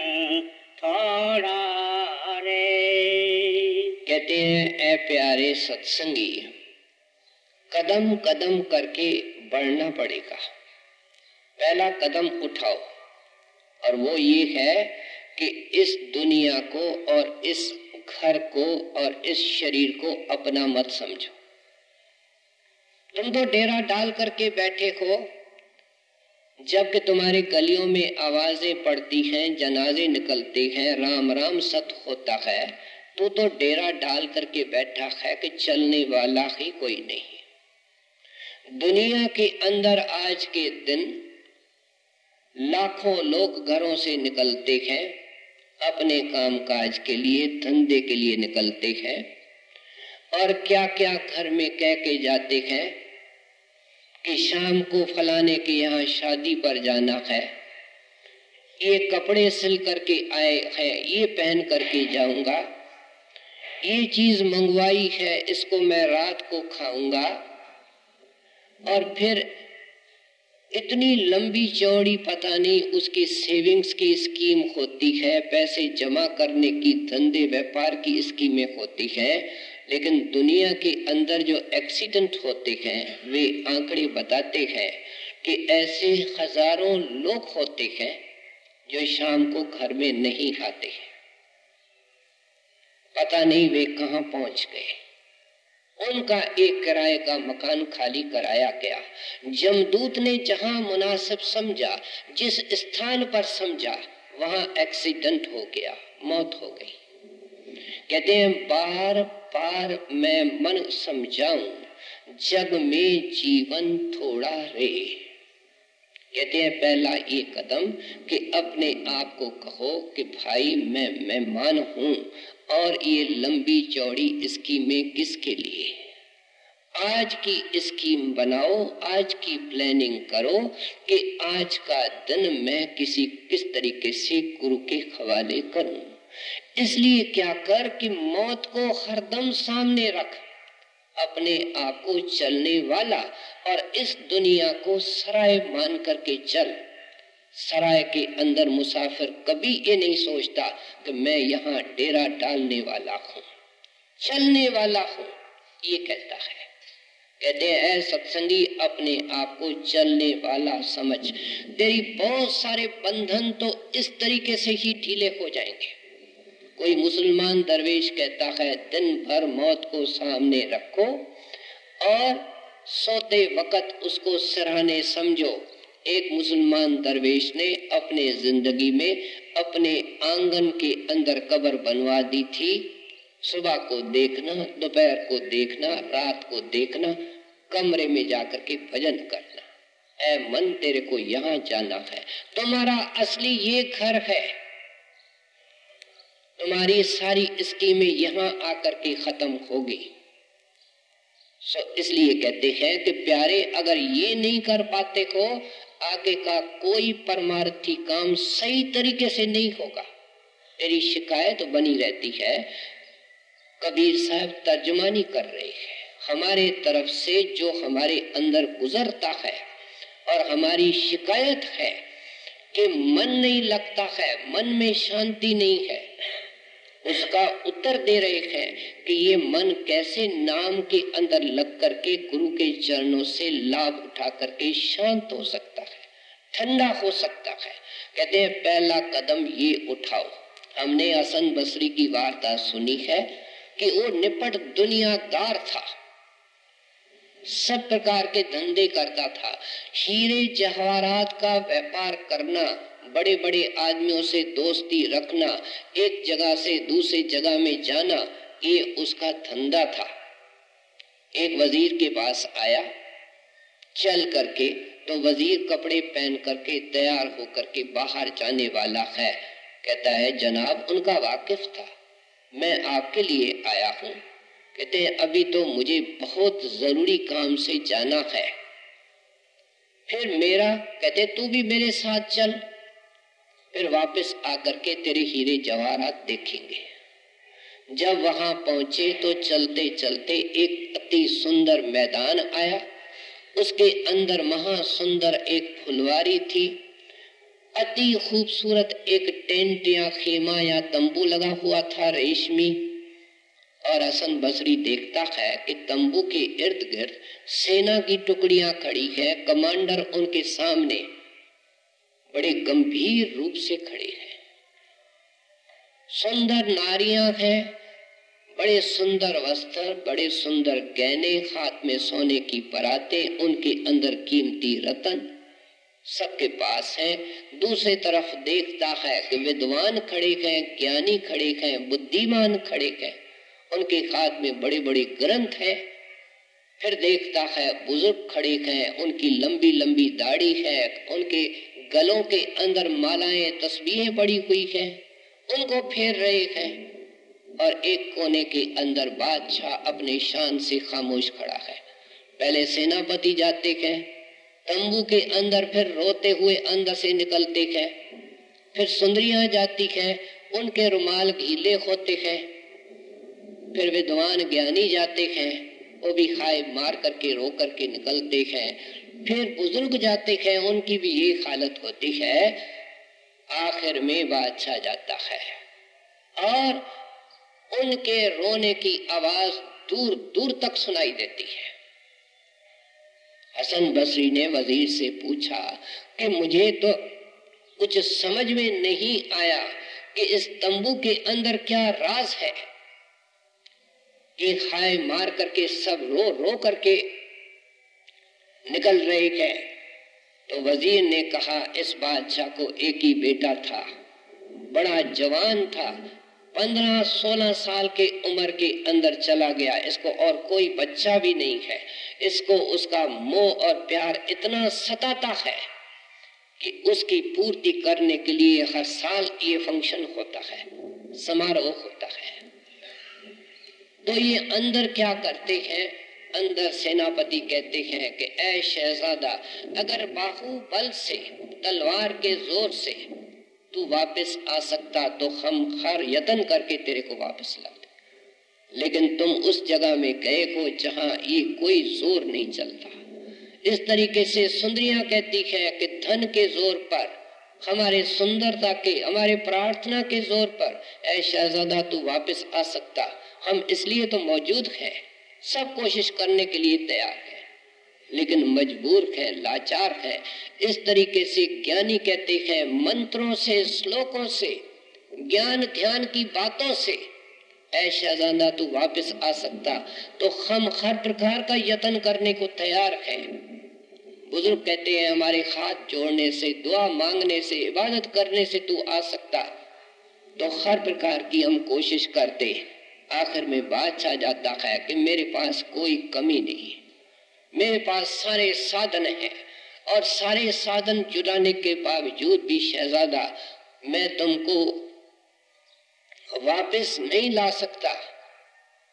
Speaker 1: थोड़ा रे।
Speaker 2: कहते हैं ऐ प्यारे सत्संगी, कदम कदम करके बढ़ना पड़ेगा। पहला कदम उठाओ और वो ये है कि इस दुनिया को और इस घर को और इस शरीर को अपना मत समझो। तुम तो डेरा डाल करके बैठे हो, जबकि तुम्हारे गलियों में आवाजें पड़ती हैं, जनाजे निकलते हैं, राम राम सत होता है, तो तो डेरा डाल करके बैठा है कि चलने वाला ही कोई नहीं। दुनिया के अंदर आज के दिन लाखों लोग घरों से निकलते हैं, अपने काम काज के लिए, धंधे के लिए निकलते हैं, और क्या क्या घर में कह के जाते हैं कि शाम को फलाने के यहाँ शादी पर जाना है, ये कपड़े सिल करके आए हैं, ये पहन करके जाऊंगा, ये चीज मंगवाई है, इसको मैं रात को खाऊंगा। और फिर इतनी लंबी चौड़ी पता नहीं उसकी सेविंग्स की स्कीम होती है, पैसे जमा करने की, धंधे व्यापार की स्कीमें होती है, लेकिन दुनिया के अंदर जो एक्सीडेंट होते हैं वे आंकड़े बताते हैं कि ऐसे हजारों लोग होते हैं जो शाम को घर में नहीं आते हैं। पता नहीं वे कहां पहुंच गए। उनका एक किराए का मकान खाली कराया गया। जमदूत ने जहां मुनासिब समझा, जिस स्थान पर समझा, वहां एक्सीडेंट हो गया, मौत हो गई। कहते हैं बार बार मैं मन समझाऊं, जग में जीवन थोड़ा रे। कहते हैं पहला ये कदम कि अपने आप को कहो कि भाई मैं मेहमान हूं और ये लंबी चौड़ी स्कीमें किसके लिए। आज की स्कीम बनाओ, आज की प्लानिंग करो कि आज का दिन मैं किसी किस तरीके से गुरु के हवाले करूं। इसलिए क्या कर कि मौत को हरदम सामने रख, अपने आप को चलने वाला, और इस दुनिया को सराय मान करके चल। सराय के अंदर मुसाफिर कभी ये नहीं सोचता कि मैं यहाँ डेरा डालने वाला हूँ, चलने वाला हूँ, ये कहता है। कहते हैं ऐ सत्संगी अपने आप को चलने वाला समझ, तेरी बहुत सारे बंधन तो इस तरीके से ही ढीले हो जाएंगे। कोई मुसलमान दरवेश कहता है दिन भर मौत को सामने रखो और सोते वक्त उसको सराहने समझो। एक मुसलमान दरवेश ने अपने जिंदगी में अपने आंगन के अंदर कब्र बनवा दी थी। सुबह को देखना, दोपहर को देखना, रात को देखना, कमरे में जाकर के भजन करना। ऐ मन तेरे को यहाँ जाना है, तुम्हारा असली ये घर है, तुम्हारी सारी स्कीमें यहाँ आकर के खत्म होगी। सो इसलिए कहते हैं कि प्यारे अगर ये नहीं कर पाते हो, आगे का कोई परमार्थी काम सही तरीके से नहीं होगा। तेरी शिकायत बनी रहती है। कबीर साहब तर्जुमानी कर रहे हैं, हमारे तरफ से जो हमारे अंदर गुजरता है और हमारी शिकायत है कि मन नहीं लगता है, मन में शांति नहीं है, उसका उत्तर दे रहे हैं कि ये मन कैसे नाम के अंदर लग करके गुरु के चरणों से लाभ उठा करके शांत हो सकता है, ठंडा हो सकता है। कहते हैं पहला कदम ये उठाओ। हमने हसन बसरी की वार्ता सुनी है कि वो निपट दुनियादार था, सब प्रकार के धंधे करता था, हीरे जवाहरात का व्यापार करना, बड़े बड़े आदमियों से दोस्ती रखना, एक जगह से दूसरी जगह में जाना, ये उसका धंधा था। एक वजीर के पास आया चल करके, तो वजीर कपड़े पहन करके तैयार होकर के बाहर जाने वाला है। कहता है जनाब, उनका वाकिफ था, मैं आपके लिए आया हूँ। कहते हैं अभी तो मुझे बहुत जरूरी काम से जाना है। फिर मेरा, कहते तू भी मेरे साथ चल, फिर वापस आकर के तेरे हीरे जवाहरात देखेंगे। जब वहां पहुंचे तो चलते चलते एक अति सुंदर मैदान आया, उसके अंदर महा सुंदर एक फुलवारी थी, अति खूबसूरत एक टेंट या खेमा या तंबू लगा हुआ था रेशमी। और हसन बसरी देखता है कि तंबू के इर्द गिर्द सेना की टुकड़ियां खड़ी है, कमांडर उनके सामने बड़े गंभीर रूप से खड़े हैं, सुंदर नारियां हैं, बड़े सुंदर वस्त्र, बड़े सुंदर गहने, हाथ में सोने की परातें, उनके अंदर कीमती रतन सबके पास है। दूसरी तरफ देखता है कि विद्वान खड़े हैं, ज्ञानी खड़े हैं, बुद्धिमान खड़े हैं, उनके हाथ में बड़े बड़े ग्रंथ है। फिर देखता है बुजुर्ग खड़े हैं, उनकी लंबी लंबी दाढ़ी है, उनके गलों के अंदर मालाएं तस्बीहें पड़ी हुई हैं, उनको फेर रहे हैं। और एक कोने के अंदर बादशाह अपने शान से खामोश खड़ा है। पहले सेनापति जाते हैं तंबू के अंदर, फिर रोते हुए अंदर से निकलते हैं, फिर सुंदरियां जाती हैं, उनके रुमाल गीले होते हैं, फिर विद्वान ज्ञानी जाते हैं, वो भी खाए मार करके रो करके निकलते हैं, फिर बुजुर्ग जाते हैं, उनकी भी ये हालत होती है। आखिर में बादशाह जाता है और उनके रोने की आवाज दूर दूर तक सुनाई देती है। हसन बसरी ने वजीर से पूछा कि मुझे तो कुछ समझ में नहीं आया कि इस तंबू के अंदर क्या राज है कि खाए मार करके सब रो रो करके निकल रहे हैं। तो वजीर ने कहा इस बादशाह को एक ही बेटा था, बड़ा जवान था, पंद्रह सोलह साल के उम्र के अंदर चला गया, इसको और कोई बच्चा भी नहीं है। इसको उसका मोह और प्यार इतना सताता है कि उसकी पूर्ति करने के लिए हर साल ये फंक्शन होता है, समारोह होता है। तो ये अंदर क्या करते हैं, अंदर सेनापति कहते हैं कि ऐ शहजादा, अगर बाहुबल से, तलवार के जोर से तू वापस आ सकता तो हम हर यत्न करके तेरे को वापस ला दे, लेकिन तुम उस जगह में गए हो जहां ये कोई जोर नहीं चलता। इस तरीके से सुंदरियां कहती है कि धन के जोर पर, हमारे सुंदरता के, हमारे प्रार्थना के जोर पर ऐ शहजादा तू वापस आ सकता, हम इसलिए तो मौजूद हैं, सब कोशिश करने के लिए तैयार है, लेकिन मजबूर है, लाचार है। इस तरीके से ज्ञानी कहते हैं मंत्रों से, श्लोकों से, ज्ञान ध्यान की बातों से ऐ शहजादा तू वापस आ सकता तो हम हर प्रकार का यत्न करने को तैयार हैं। बुजुर्ग कहते हैं हमारे हाथ जोड़ने से, दुआ मांगने से, इबादत करने से तू आ सकता तो हर प्रकार की हम कोशिश करते। आखिर में बादशाह जाता है कि मेरे पास कोई कमी नहीं है, मेरे पास सारे साधन हैं और सारे साधन जुटाने के बावजूद भी शहजादा मैं तुमको वापस नहीं ला सकता।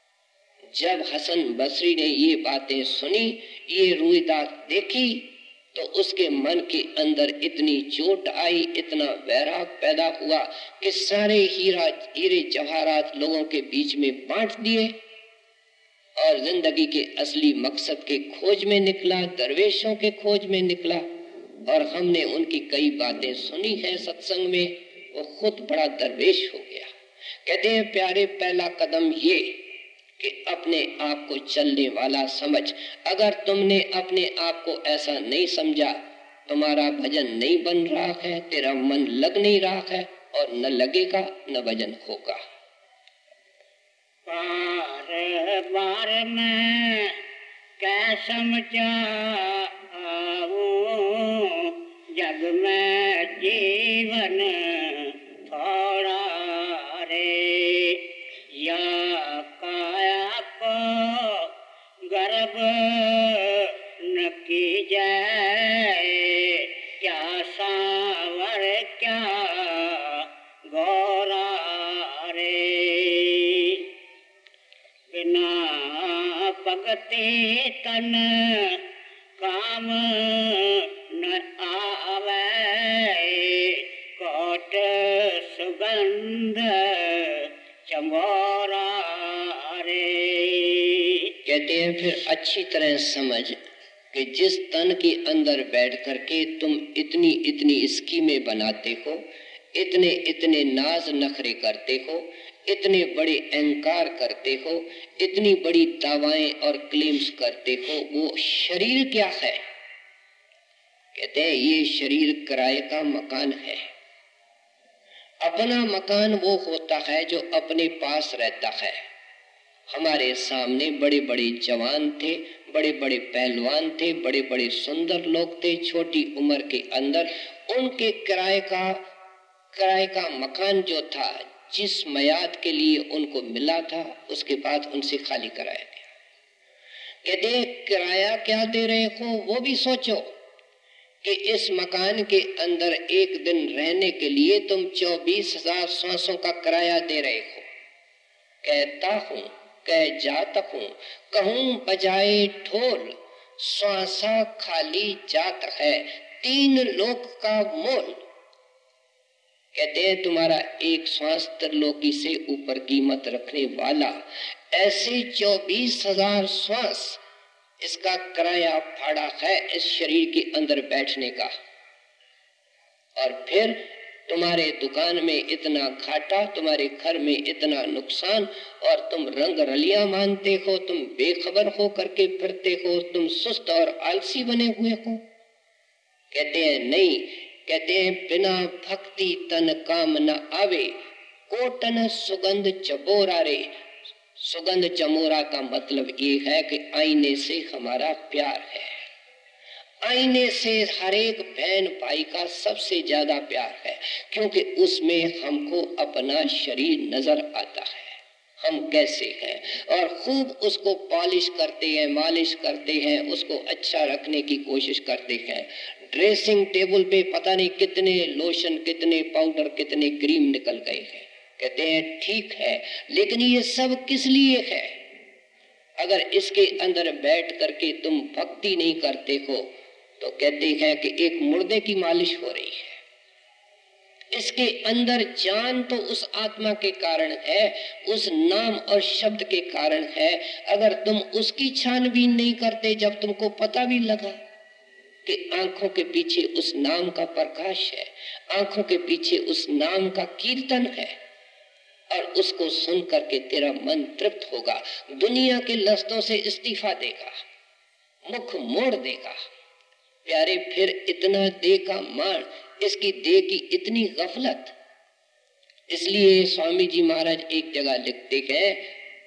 Speaker 2: जब हसन बसरी ने ये बातें सुनी, ये रुईदात देखी, तो उसके मन के अंदर इतनी चोट आई, इतना वैराग पैदा हुआ कि सारे हीरा हीरे जवाहरात लोगों के बीच में बांट दिए और जिंदगी के असली मकसद के खोज में निकला, दरवेशों के खोज में निकला। और हमने उनकी कई बातें सुनी है सत्संग में, वो खुद बड़ा दरवेश हो गया। कहते हैं प्यारे, पहला कदम ये कि अपने आप को चलने वाला समझ। अगर तुमने अपने आप को ऐसा नहीं समझा, तुम्हारा भजन नहीं बन रहा है, तेरा मन लग नहीं रहा है और न लगेगा न भजन होगा।
Speaker 1: बार बार मैं क्या समझाऊं, जग में जीवन थोड़ा रे, या काया को गर्भ न की जाए, क्या सांवर क्या गौरा रे, बिना भगति तन काम न आवे, कोट सुगंध चमोरा रे।
Speaker 2: कहते हैं फिर अच्छी तरह समझ कि जिस तन के अंदर बैठ करके तुम इतनी इतनी स्कीमें बनाते हो, इतने इतने नाज नखरे करते हो, इतने बड़े अहंकार करते हो, इतनी बड़ी दावाएं और क्लेम्स करते हो, वो शरीर क्या है? कहते हैं ये शरीर किराए का मकान है। अपना मकान वो होता है जो अपने पास रहता है। हमारे सामने बड़े बड़े जवान थे, बड़े बड़े पहलवान थे, बड़े बड़े सुंदर लोग थे, छोटी उम्र के अंदर उनके किराए का किराए का मकान जो था, जिस मयाद के लिए उनको मिला था, उसके बाद उनसे खाली कराया गया। कहते हैं किराया क्या दे रहे हो वो भी सोचो कि इस मकान के अंदर एक दिन रहने के लिए तुम चौबीस हजार सांसों का किराया दे रहे हो। कहता हूं कह जाता हूं, कहूं बजाए ढोल, श्वासा खाली जात है, तीन लोक का मोल। कहते हैं तुम्हारा एक श्वास त्रिलोकी से ऊपर कीमत रखने वाला, ऐसे चौबीस हजार श्वास इसका किराया भाड़ा है इस शरीर के अंदर बैठने का। और फिर तुम्हारे दुकान में इतना घाटा, तुम्हारे घर में इतना नुकसान, और तुम रंग रलियां मानते हो, तुम बेखबर हो करके फिरते हो, तुम सुस्त और आलसी बने हुए हो। कहते हैं नहीं, कहते हैं बिना भक्ति तन काम न आवे, कोटन सुगंध चबोरा रे। सुगंध चमोरा का मतलब ये है कि आईने से हमारा प्यार है। आईने से हर एक बहन भाई का सबसे ज्यादा प्यार है, क्योंकि उसमें हमको अपना शरीर नजर आता है, हम कैसे हैं, और खूब उसको पॉलिश करते हैं, मालिश करते हैं, उसको अच्छा रखने की कोशिश करते हैं। ड्रेसिंग टेबल पे पता नहीं कितने लोशन, कितने पाउडर, कितने क्रीम निकल गए हैं। कहते हैं ठीक है, लेकिन ये सब किस लिए है? अगर इसके अंदर बैठ करके तुम भक्ति नहीं करते हो तो कहते हैं कि एक मुर्दे की मालिश हो रही है। इसके अंदर जान तो उस आत्मा के कारण है, उस नाम और शब्द के कारण है। अगर तुम उसकी छानबीन नहीं करते, जब तुमको पता भी लगा कि आंखों के पीछे उस नाम का प्रकाश है, आंखों के पीछे उस नाम का कीर्तन है, और उसको सुन करके तेरा मन तृप्त होगा, दुनिया के लस्तों से इस्तीफा देगा, मुख मोड़ देगा। प्यारे, फिर इतना दे का मान, इसकी दे की इतनी गफलत। इसलिए स्वामी जी महाराज एक जगह लिखते हैं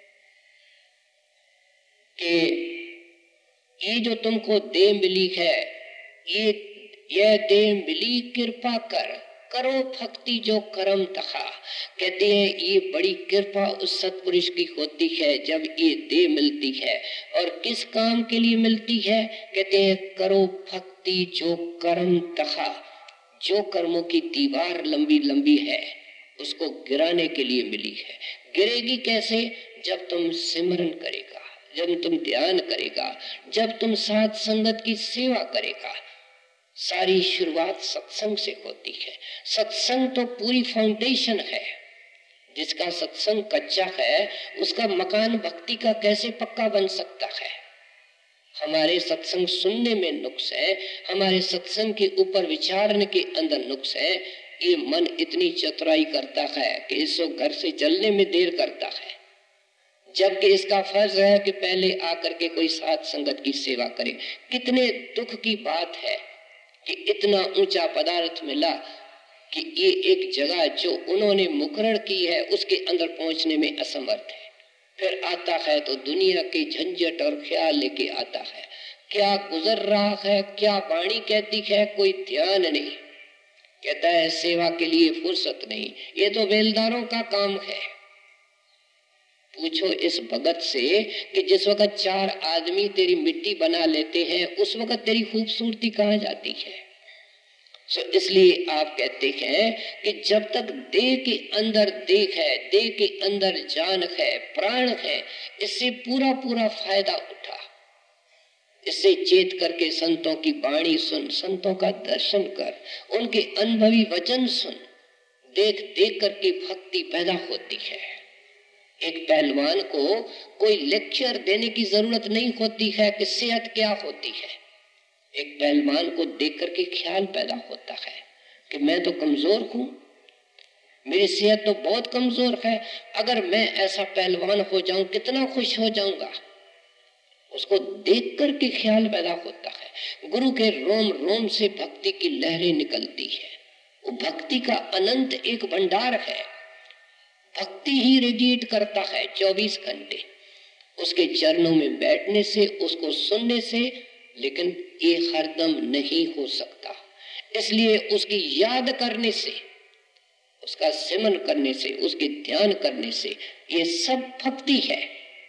Speaker 2: कि ये जो तुमको दे मिली है, ये यह दे मिली कृपा कर, करो भक्ति जो करम तखा। कहते हैं ये बड़ी कृपा उस सत्पुरुष की होती है जब ये दे मिलती है। और किस काम के लिए मिलती है? कहते हैं करो भक्ति जो करम तखा। जो कर्मों की दीवार लंबी लंबी है उसको गिराने के लिए मिली है। गिरेगी कैसे? जब तुम सिमरन करेगा, जब तुम ध्यान करेगा, जब तुम साथ संगत की सेवा करेगा, सारी शुरुआत सत्संग से होती है। सत्संग तो पूरी फाउंडेशन है। जिसका सत्संग कच्चा है उसका मकान भक्ति का कैसे पक्का बन सकता है। हमारे सत्संग सुनने में नुक्स है, हमारे सत्संग के ऊपर विचारने के अंदर नुक्स है। ये मन इतनी चतुराई करता है कि इसको घर से चलने में देर करता है, जबकि इसका फर्ज है कि पहले आकर के कोई साथ संगत की सेवा करे। कितने दुख की बात है कि इतना ऊंचा पदार्थ मिला कि ये एक जगह जो उन्होंने मुकर्रर की है उसके अंदर पहुंचने में असमर्थ है। फिर आता है तो दुनिया के झंझट और ख्याल लेके आता है। क्या गुजर रहा है, क्या वाणी कहती है, कोई ध्यान नहीं। कहता है सेवा के लिए फुर्सत नहीं, ये तो बेलदारों का काम है। पूछो इस भगत से कि जिस वक्त चार आदमी तेरी मिट्टी बना लेते हैं उस वक्त तेरी खूबसूरती कहाँ जाती है। सो so, इसलिए आप कहते हैं कि जब तक देह के अंदर देह है, देह के अंदर जान है, प्राण है, इससे पूरा पूरा फायदा उठा। इससे चेत करके संतों की वाणी सुन, संतों का दर्शन कर, उनके अनुभवी वचन सुन। देख देख करके भक्ति पैदा होती है। एक पहलवान को कोई लेक्चर देने की जरूरत नहीं होती है कि सेहत क्या होती है। एक पहलवान को देख करके ख्याल पैदा होता है कि मैं तो कमजोर हूं, मेरी सेहत तो बहुत कमजोर है, अगर मैं ऐसा पहलवान हो जाऊं कितना खुश हो जाऊंगा। उसको देख करके ख्याल पैदा होता है। गुरु के रोम रोम से भक्ति की लहरें निकलती है। वो भक्ति का अनंत एक भंडार है। भक्ति ही रेडिएट करता है चौबीस घंटे उसके चरणों में बैठने से, उसको सुनने से। लेकिन ये हरदम नहीं हो सकता, इसलिए उसकी याद करने से, उसका सिमरन करने से, उसके ध्यान करने से ये सब भक्ति है।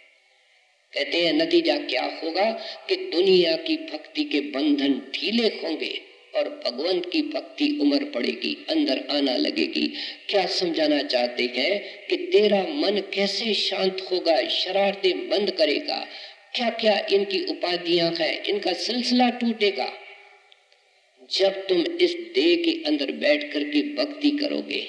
Speaker 2: कहते हैं नतीजा क्या होगा कि दुनिया की भक्ति के बंधन ढीले होंगे और भगवंत की भक्ति उमर पड़ेगी, अंदर आना लगेगी। क्या समझाना चाहते हैं कि तेरा मन कैसे शांत होगा, शरारतें बंद करेगा, क्या क्या इनकी उपाधियां हैं, इनका सिलसिला टूटेगा जब तुम इस देह के अंदर बैठ करके भक्ति करोगे।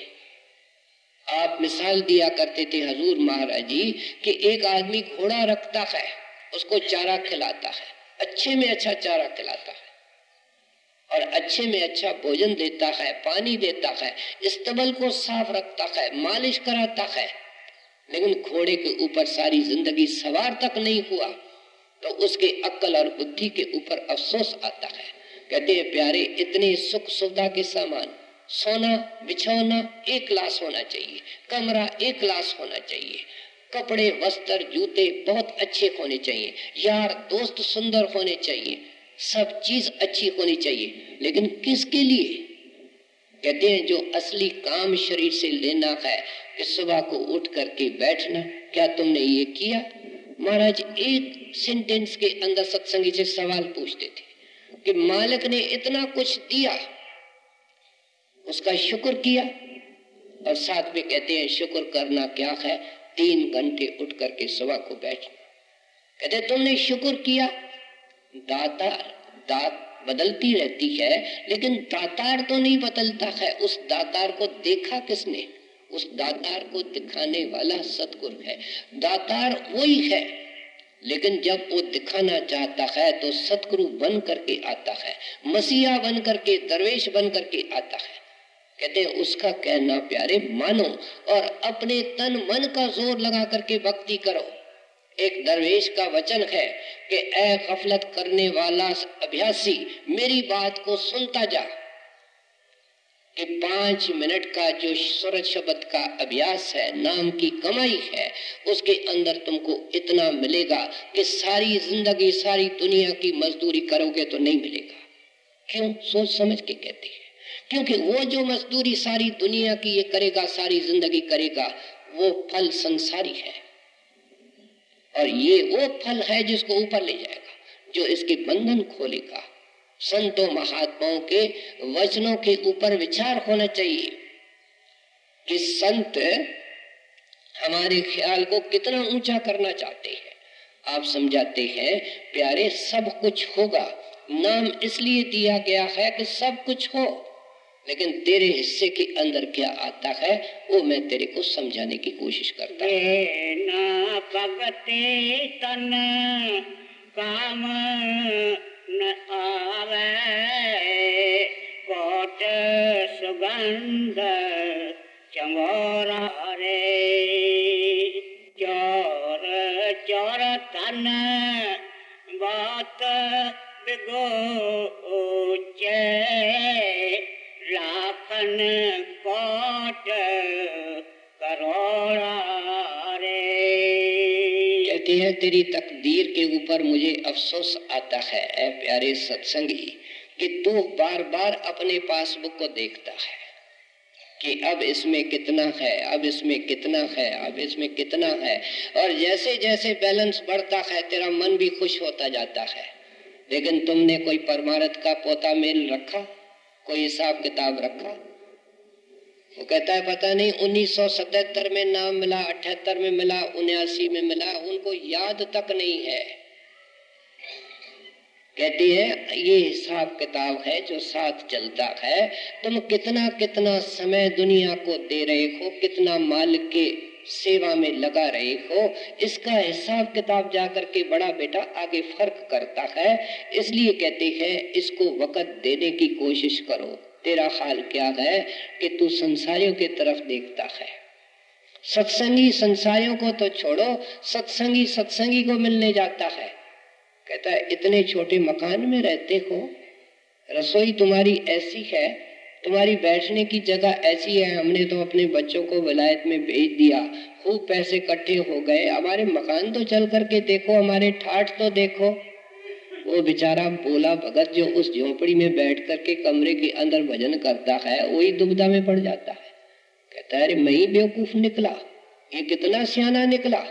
Speaker 2: आप मिसाल दिया करते थे हजूर महाराज जी कि एक आदमी घोड़ा रखता है, उसको चारा खिलाता है, अच्छे में अच्छा चारा खिलाता है और अच्छे में अच्छा भोजन देता है, पानी देता है, स्तबल को साफ रखता है, मालिश कराता है। लेकिन घोड़े के ऊपर सारी जिंदगी सवार तक नहीं हुआ तो उसके अक्ल और बुद्धि के ऊपर अफसोस आता है। कहते हैं प्यारे, इतने सुख सुविधा के सामान, सोना बिछौना एक क्लास होना चाहिए, कमरा एक क्लास होना चाहिए, कपड़े वस्त्र जूते बहुत अच्छे होने चाहिए, यार दोस्त सुंदर होने चाहिए, सब चीज अच्छी होनी चाहिए। लेकिन किसके लिए? कहते हैं जो असली काम शरीर से लेना है कि सुबह को उठ करके बैठना। क्या तुमने ये किया? महाराज एक सेंटेंस के अंदर सत्संगी से सवाल पूछते थे कि मालिक ने इतना कुछ दिया, उसका शुक्र किया? और साथ में कहते हैं शुक्र करना क्या है, तीन घंटे उठ करके सुबह को बैठना। कहते तुमने शुक्र किया? दातार दात बदलती रहती है लेकिन दातार तो नहीं बदलता है। उस दातार को देखा किसने? उस दातार को दिखाने वाला सतगुरु है। दातार वही है, लेकिन जब वो दिखाना चाहता है तो सतगुरु बन करके आता है, मसीहा बन करके, दरवेश बन करके आता है। कहते हैं उसका कहना प्यारे मानो और अपने तन मन का जोर लगा करके भक्ति करो। एक दरवेश का वचन है कि ऐ गफलत करने वाला अभ्यासी मेरी बात को सुनता जा, कि पांच मिनट का जो सूरज शब्द का अभ्यास है, नाम की कमाई है, उसके अंदर तुमको इतना मिलेगा कि सारी जिंदगी सारी दुनिया की मजदूरी करोगे तो नहीं मिलेगा। क्यों? सोच समझ के कहते हैं, क्योंकि वो जो मजदूरी सारी दुनिया की ये करेगा, सारी जिंदगी करेगा, वो फल संसारी है और ये वो फल है जिसको ऊपर ले जाएगा, जो इसके बंधन खोलेगा। संतों महात्माओं के वचनों के ऊपर विचार होना चाहिए कि संत हमारे ख्याल को कितना ऊंचा करना चाहते हैं। आप समझाते हैं प्यारे सब कुछ होगा नाम इसलिए दिया गया है कि सब कुछ हो, लेकिन तेरे हिस्से के अंदर क्या आता है वो मैं तेरे को समझाने की कोशिश करता हूँ।
Speaker 1: ना भगते तन काम न आवे, कोट सुगंध चमोरा रे, चोर चोर तन बात बिगो लाखन कोट करोड़ा रे।
Speaker 2: कहते हैं तेरी तकदीर के ऊपर मुझे अफसोस आता है ऐ प्यारे सत्संगी कि तू बार बार अपने पासबुक को देखता है कि अब इसमें कितना है, अब इसमें कितना है, अब इसमें कितना है, और जैसे जैसे बैलेंस बढ़ता है तेरा मन भी खुश होता जाता है। लेकिन तुमने कोई परमार्थ का पोता मेल रखा, कोई हिसाब किताब रखा? वो कहता है पता नहीं उन्नीस सौ सतहत्तर में नाम मिला, अठहत्तर में मिला, उन्यासी में मिला, उनको याद तक नहीं है। कहती है ये हिसाब किताब है जो साथ चलता है। तुम कितना कितना समय दुनिया को दे रहे हो, कितना माल के सेवा में लगा रहे हो, इसका हिसाब किताब जाकर के बड़ा बेटा आगे फर्क करता है। इसलिए कहते हैं इसको वक़्त देने की कोशिश करो। तेरा हाल क्या है कि तू संसारियों की तरफ देखता है। सत्संगी संसारियों को तो छोड़ो, सत्संगी सत्संगी को मिलने जाता है। कहता है इतने छोटे मकान में रहते हो, रसोई तुम्हारी ऐसी है, तुम्हारी बैठने की जगह ऐसी है, हमने तो अपने बच्चों को विलायत में भेज दिया, खूब पैसे इकट्ठे हो गए, हमारे मकान तो चल करके देखो, हमारे ठाठ तो देखो। वो बेचारा बोला भगत जो उस झोपड़ी में बैठ करके कमरे के अंदर भजन करता है वही दुविधा में पड़ जाता है। कहता है अरे मैं ही बेवकूफ निकला, ये कितना सियाना निकला,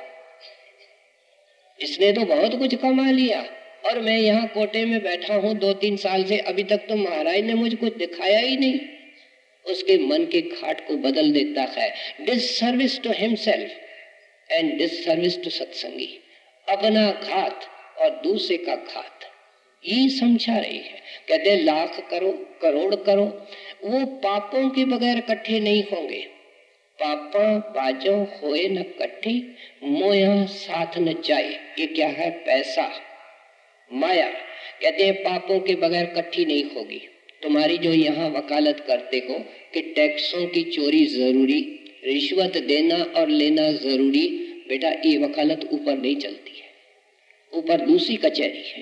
Speaker 2: इसने तो बहुत कुछ कमा लिया और मैं यहाँ कोटे में बैठा हूँ दो तीन साल से, अभी तक तो महाराज ने मुझे कुछ दिखाया ही नहीं। उसके मन के घाट को बदल देता है। Disservice to himself and disservice to सत्संगी। अपना घात और दूसरे का घात ये समझा रही है। कहते लाख करो करोड़ करो, वो पापों के बगैर इकट्ठे नहीं होंगे। पापा बाजो होए न कट्ठी, मोया साथ न जाए। ये क्या है? पैसा, माया। कहते हैं पापों के बगैर इकट्ठी नहीं होगी। तुम्हारी जो यहाँ वकालत करते हो कि टैक्सों की चोरी जरूरी, रिश्वत देना और लेना जरूरी, बेटा ये वकालत ऊपर नहीं चलती है, ऊपर दूसरी कचहरी है।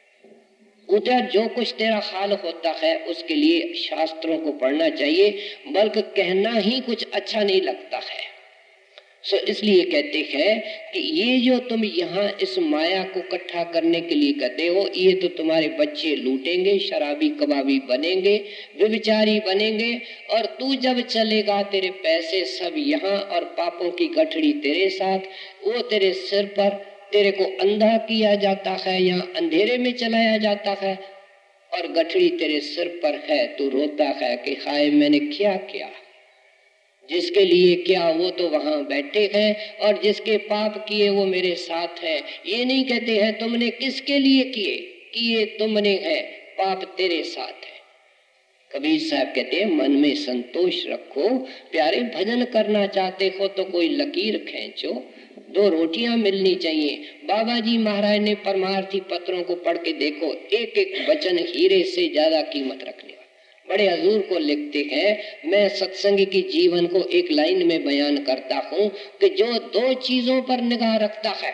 Speaker 2: उधर जो कुछ तेरा हाल होता है उसके लिए शास्त्रों को पढ़ना चाहिए, बल्कि कहना ही कुछ अच्छा नहीं लगता है। सो इसलिए कहते हैं कि ये जो तुम यहाँ इस माया को इकट्ठा करने के लिए कहते हो, ये तो तुम्हारे बच्चे लूटेंगे, शराबी कबाबी बनेंगे, व्यभिचारी बनेंगे, और तू जब चलेगा तेरे पैसे सब यहाँ और पापों की गठड़ी तेरे साथ। वो तेरे सिर पर, तेरे को अंधा किया जाता है या अंधेरे में चलाया जाता है और गठड़ी तेरे सिर पर है। तू रोता है कि हाय मैंने क्या किया। जिसके लिए क्या वो तो वहां बैठे हैं और जिसके पाप किए वो मेरे साथ है। ये नहीं कहते हैं तुमने किसके लिए किए, किए तुमने है, पाप तेरे साथ है। कबीर साहब कहते हैं मन में संतोष रखो, प्यारे भजन करना चाहते हो तो कोई लकीर खींचो, दो रोटियां मिलनी चाहिए। बाबा जी महाराज ने परमार्थी पत्रों को पढ़ के देखो, एक एक वचन हीरे से ज्यादा कीमत रखने वाला। बड़े हजूर को लिखते हैं, मैं सत्संग की जीवन को एक लाइन में बयान करता हूँ कि जो दो चीजों पर निगाह रखता है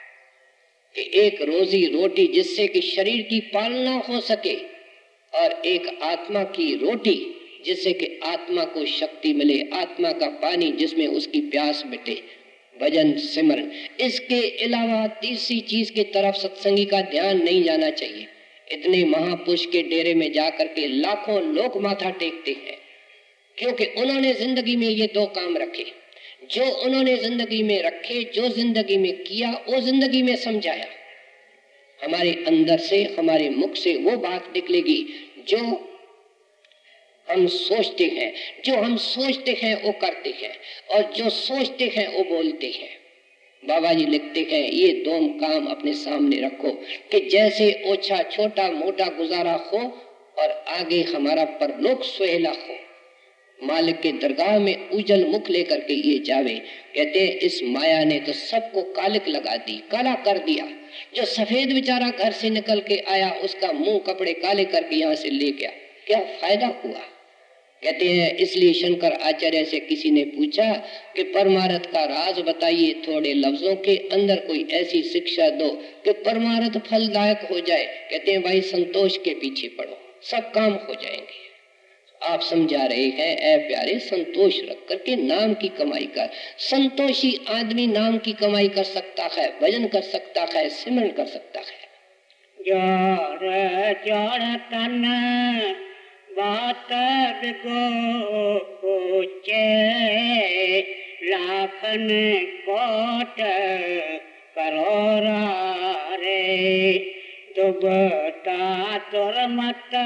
Speaker 2: कि एक रोजी रोटी जिससे कि शरीर की पालना हो सके और एक आत्मा की रोटी जिससे कि आत्मा को शक्ति मिले, आत्मा का पानी जिसमें उसकी प्यास मिटे, भजन सिमरन, इसके अलावा तीसरी चीज की तरफ सत्संगी का ध्यान नहीं जाना चाहिए। इतने महापुरुष के डेरे में जाकर के लाखों लोग माथा टेकते हैं क्योंकि उन्होंने जिंदगी में ये दो काम रखे। जो उन्होंने जिंदगी में रखे, जो जिंदगी में किया, वो जिंदगी में समझाया। हमारे अंदर से, हमारे मुख से वो बात निकलेगी जो हम सोचते हैं, जो हम सोचते हैं वो करते हैं, और जो सोचते हैं वो बोलते हैं। बाबा जी लिखते हैं ये दो काम अपने सामने रखो कि जैसे ओछा छोटा मोटा गुजारा हो और आगे हमारा परलोक सुहेला हो, मालिक के दरगाह में उजल मुख लेकर के ये जावे। कहते हैं इस माया ने तो सबको कालिक लगा दी, काला कर दिया। जो सफेद बेचारा घर से निकल के आया उसका मुंह कपड़े काले करके यहाँ से ले गया, क्या फायदा हुआ। कहते हैं इसलिए शंकर आचार्य से किसी ने पूछा कि परमार्थ का राज बताइए, थोड़े लफ्जों के अंदर कोई ऐसी शिक्षा दो कि परमार्थ फलदायक हो जाए। कहते हैं भाई संतोष के पीछे पड़ो, सब काम हो जाएंगे। आप समझा रहे हैं ऐ प्यारे, संतोष रख करके नाम की कमाई कर। संतोषी आदमी नाम की कमाई कर सकता है, भजन कर सकता है, सिमरन कर सकता है।
Speaker 1: जोर जोर तन बात बिगो पूछे लाखन कोट करोड़ा रे दुबता तुर मत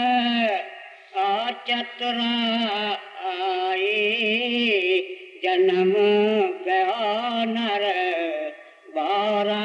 Speaker 1: चतुरा आई जन्म गयो नर बारा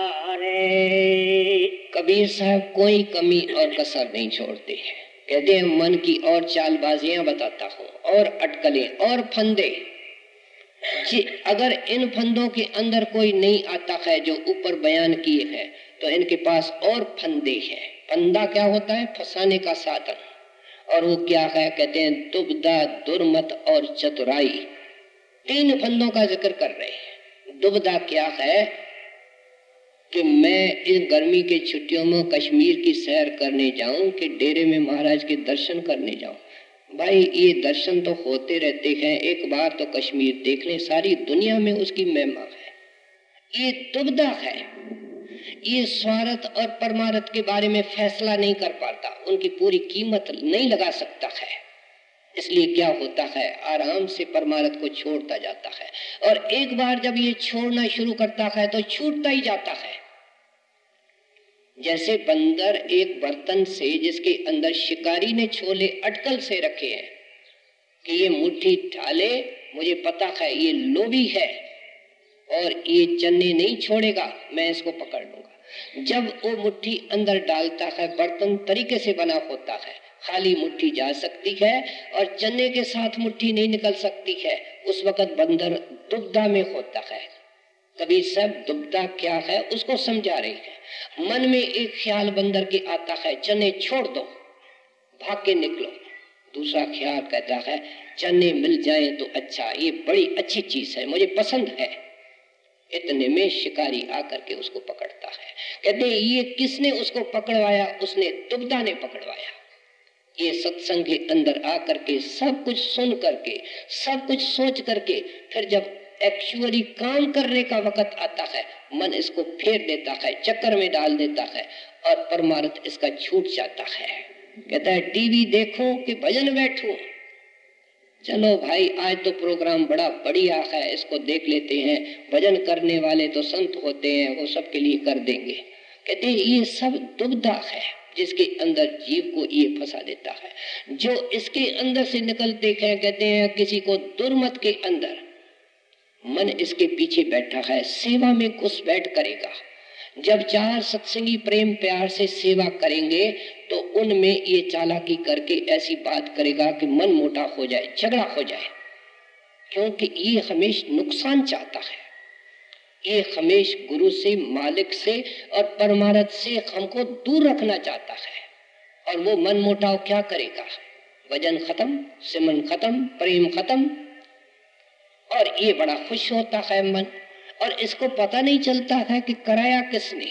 Speaker 1: रे।
Speaker 2: कबीर साहब कोई कमी और कसर नहीं छोड़ते हैं। कहते हैं मन की और चालबाजियां बताता हूँ और अटकलें और फंदे, जी अगर इन फंदों के अंदर कोई नहीं आता है जो ऊपर बयान किए हैं तो इनके पास और फंदे हैं। फंदा क्या होता है? फंसाने का साधन। और वो क्या है? कहते हैं दुबदा, दुर्मत और चतुराई। तीन फंदों का जिक्र कर रहे हैं। दुबदा क्या है कि मैं इस गर्मी के छुट्टियों में कश्मीर की सैर करने जाऊं कि डेरे में महाराज के दर्शन करने जाऊं। भाई ये दर्शन तो होते रहते हैं, एक बार तो कश्मीर देख लें, सारी दुनिया में उसकी महिमा है। ये दुबदा है, ये स्वार्थ और परमार्थ के बारे में फैसला नहीं कर पाता, उनकी पूरी कीमत नहीं लगा सकता है। इसलिए क्या होता है, आराम से परमार्थ को छोड़ता जाता है और एक बार जब ये छोड़ना शुरू करता है तो छूटता ही जाता है। जैसे बंदर एक बर्तन से जिसके अंदर शिकारी ने छोले अटकल से रखे हैं कि ये मुट्ठी डाले, मुझे पता है ये लोभी है और ये चन्ने नहीं छोड़ेगा, मैं इसको पकड़ लूंगा। जब वो मुट्ठी अंदर डालता है, बर्तन तरीके से बना होता है, खाली मुट्ठी जा सकती है और चन्ने के साथ मुट्ठी नहीं निकल सकती है, उस वक्त बंदर दुबदा में होता है। कबीर साहब दुबदा क्या है उसको समझा रही है। मन में एक ख्याल बंदर के आता है, चने छोड़ दो, भाग के निकलो। दूसरा ख्याल कहता है चने मिल जाएं तो अच्छा, ये बड़ी अच्छी चीज है, मुझे पसंद है। इतने में शिकारी आकर के उसको पकड़ता है। कहते हैं ये किसने उसको पकड़वाया? उसने दुबदा ने पकड़वाया। ये सत्संग के अंदर आकर के सब कुछ सुन करके, सब कुछ सोच करके, फिर जब एक्चुअली काम करने का वक्त आता है, मन इसको फेर देता है, चक्कर में डाल देता है और परमार्थ इसका छूट जाता है। कहता है टीवी देखूं कि भजन बैठूं? चलो भाई आज तो प्रोग्राम बड़ा बढ़िया है, इसको देख लेते हैं, भजन करने वाले तो संत होते हैं, वो सबके लिए कर देंगे। कहते हैं ये सब दुबदा है जिसके अंदर जीव को ये फंसा देता है। जो इसके अंदर से निकलते हैं, कहते हैं किसी को दुर्मत के अंदर मन इसके पीछे बैठा है, सेवा में घुसपैठ करेगा। जब चार सत्संगी प्रेम प्यार से सेवा करेंगे तो उनमें ये चालाकी करके ऐसी बात करेगा कि मन मोटा हो जाए, झगड़ा हो जाए, क्योंकि ये हमेशा नुकसान चाहता है। ये हमेश गुरु से, मालिक से और परमार्थ से हमको दूर रखना चाहता है। और वो मन मोटाव क्या करेगा? वजन खत्म, सिमरन खत्म, प्रेम खत्म, और ये बड़ा खुश होता है मन। और इसको पता नहीं चलता है कि कराया किसने।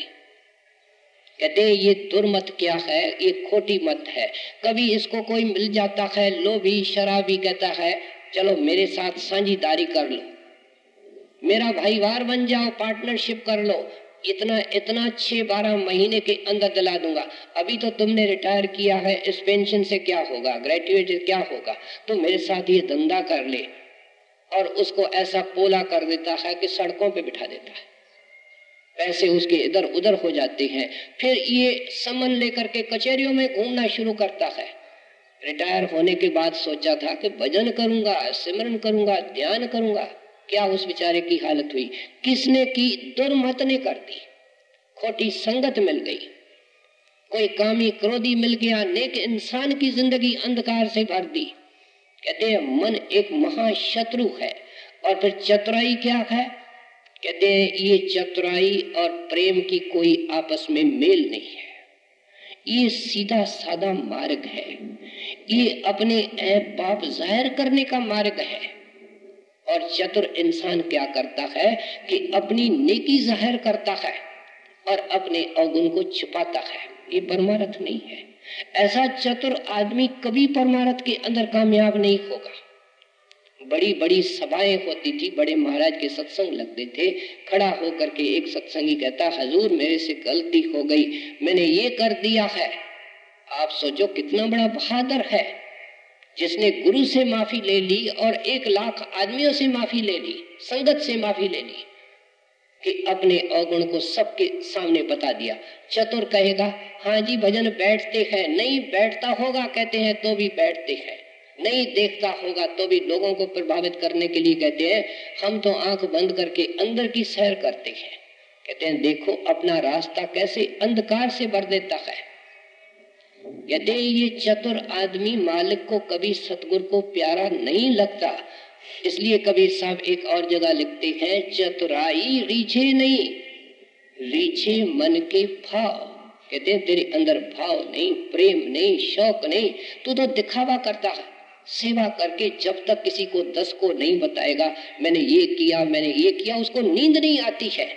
Speaker 2: कहते हैं ये दुर्मत क्या है? ये खोटी मत है। कभी इसको कोई मिल जाता है लोभी शराबी, कहता है चलो मेरे साथ साझीदारी कर लो, मेरा भाईवार बन जाओ, पार्टनरशिप कर लो, इतना इतना छह बारह महीने के अंदर दिला दूंगा। अभी तो तुमने रिटायर किया है, इस पेंशन से क्या होगा, ग्रेजुएट क्या होगा, तो मेरे साथ ये धंधा कर ले। और उसको ऐसा पोला कर देता है कि सड़कों पे बिठा देता है, पैसे उसके इधर उधर हो जाते हैं। फिर ये समन लेकर के कचहरियों में घूमना शुरू करता है। रिटायर होने के बाद सोचा था कि भजन करूंगा, सिमरन करूंगा, ध्यान करूंगा, क्या उस बेचारे की हालत हुई? किसने की? दुर्मत ने कर दी, खोटी संगत मिल गई, कोई कामी क्रोधी मिल गया, नेक इंसान की जिंदगी अंधकार से भर दी। कहते हैं मन एक महाशत्रु है। और फिर चतुराई क्या है? कहते हैं ये चतुराई और प्रेम की कोई आपस में मेल नहीं है, ये सीधा साधा मार्ग है, ये अपने ऐब पाप जाहिर करने का मार्ग है। और चतुर इंसान क्या करता है कि अपनी नेकी जाहिर करता है और अपने अवगुण को छिपाता है। ये परमार्थ नहीं है। ऐसा चतुर आदमी कभी परमार्थ के अंदर कामयाब नहीं होगा। बड़ी बड़ी सभाएं होती थी, बड़े महाराज के सत्संग लगते थे, खड़ा होकर के एक सत्संगी कहता, हजूर मेरे से गलती हो गई, मैंने ये कर दिया है। आप सोचो कितना बड़ा बहादुर है जिसने गुरु से माफी ले ली और एक लाख आदमियों से माफी ले ली, संगत से माफी ले ली, कि अपने अवगुण को सबके सामने बता दिया। चतुर कहेगा हाँ जी भजन बैठते हैं, नहीं बैठता होगा कहते हैं तो भी बैठते हैं, नहीं देखता होगा तो भी लोगों को प्रभावित करने के लिए कहते हैं हम तो आंख बंद करके अंदर की सैर करते हैं। कहते हैं देखो अपना रास्ता कैसे अंधकार से भर देता है। कहते हैं ये चतुर आदमी मालिक को कभी सतगुरु को प्यारा नहीं लगता, इसलिए कबीर साहब एक और जगह लिखते हैं, चतुराई रीझे नहीं, रीझे मन के भाव। कहते हैं तेरे अंदर भाव नहीं, प्रेम नहीं, शौक नहीं, तू तो दिखावा करता है। सेवा करके जब तक किसी को दस को नहीं बताएगा मैंने ये किया मैंने ये किया, उसको नींद नहीं आती है।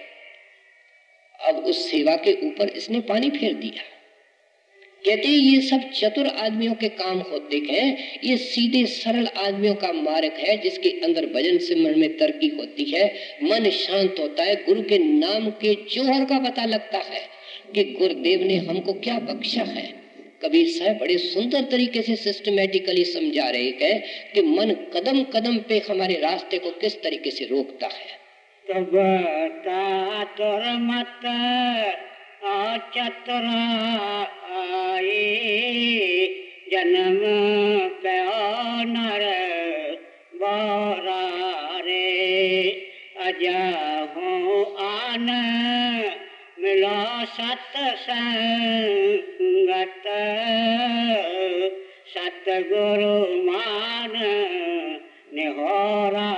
Speaker 2: अब उस सेवा के ऊपर इसने पानी फेर दिया। कहते हैं ये सब चतुर आदमियों के काम होते हैं, ये सीधे सरल आदमियों का मार्ग है जिसके अंदर भजन सिमरन में तरक्की होती है, मन शांत होता है, गुरु के नाम के जोहर का पता लगता है कि गुरुदेव ने हमको क्या बख्शा है। कबीर साहब बड़े सुंदर तरीके से सिस्टमेटिकली समझा रहे हैं कि मन कदम कदम पे हमारे रास्ते को किस तरीके से रोकता है।
Speaker 1: तब तातुर मत चतुराई जन्म प्यो नर बोरा रे, अजहू आन मिलो सत्संगत, सतगुरु मान निहोरा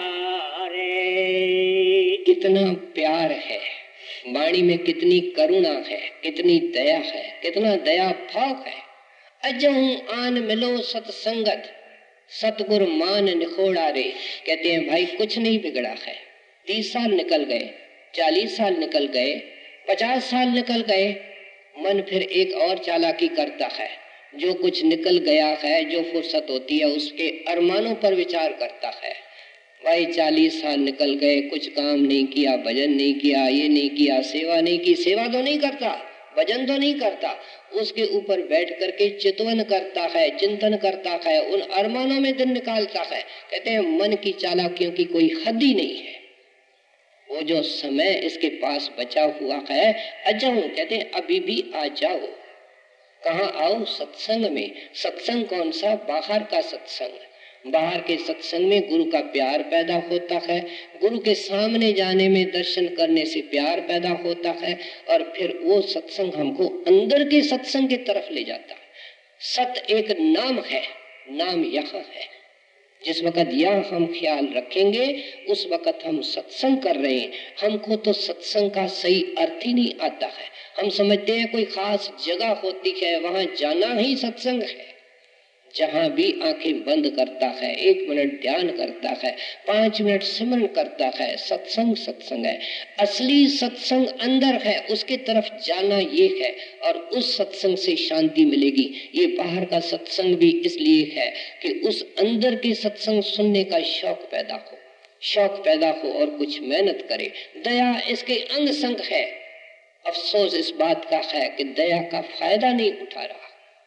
Speaker 1: रे।
Speaker 2: कितना प्यार है वाणी में, कितनी करुणा है, कितनी दया है, कितना दया भाव है। अजहू आन मिलो सत्संगत, सतगुरु मान निखोड़ा रे। कहते हैं भाई कुछ नहीं बिगड़ा है, तीस साल निकल गए, चालीस साल निकल गए, पचास साल निकल गए, मन फिर एक और चालाकी करता है। जो कुछ निकल गया है, जो फुर्सत होती है उसके अरमानों पर विचार करता है। भाई चालीस साल निकल गए, कुछ काम नहीं किया, भजन नहीं किया, ये नहीं किया, सेवा नहीं की। सेवा तो नहीं करता, भजन तो नहीं करता, उसके ऊपर बैठ करके चितवन करता है, चिंतन करता है, उन अरमानों में दिन निकालता है। कहते हैं मन की चालाकियों की कोई हद ही नहीं है। वो जो समय इसके पास बचा हुआ है, अजाओ कहते हैं अभी भी आ जाओ। कहाँ आओ? सत्संग में। सत्संग कौन सा? बाहर का सत्संग। बाहर के सत्संग में गुरु का प्यार पैदा होता है, गुरु के सामने जाने में, दर्शन करने से प्यार पैदा होता है, और फिर वो सत्संग हमको अंदर के सत्संग की तरफ ले जाता है। सत एक नाम है, नाम यहाँ है। जिस वक्त यह हम ख्याल रखेंगे उस वक्त हम सत्संग कर रहे हैं। हमको तो सत्संग का सही अर्थ ही नहीं आता है। हम समझते हैं कोई खास जगह होती है, वहां जाना ही सत्संग है। जहां भी आंखें बंद करता है, एक मिनट ध्यान करता है, पांच मिनट सिमरन करता है, सत्संग सत्संग है। असली सत्संग अंदर है, उसके तरफ जाना ये है, और उस सत्संग से शांति मिलेगी। ये बाहर का सत्संग भी इसलिए है कि उस अंदर के सत्संग सुनने का शौक पैदा हो, शौक पैदा हो और कुछ मेहनत करे। दया इसके अंग संग है। अफसोस इस बात का है कि दया का फायदा नहीं उठा रहा।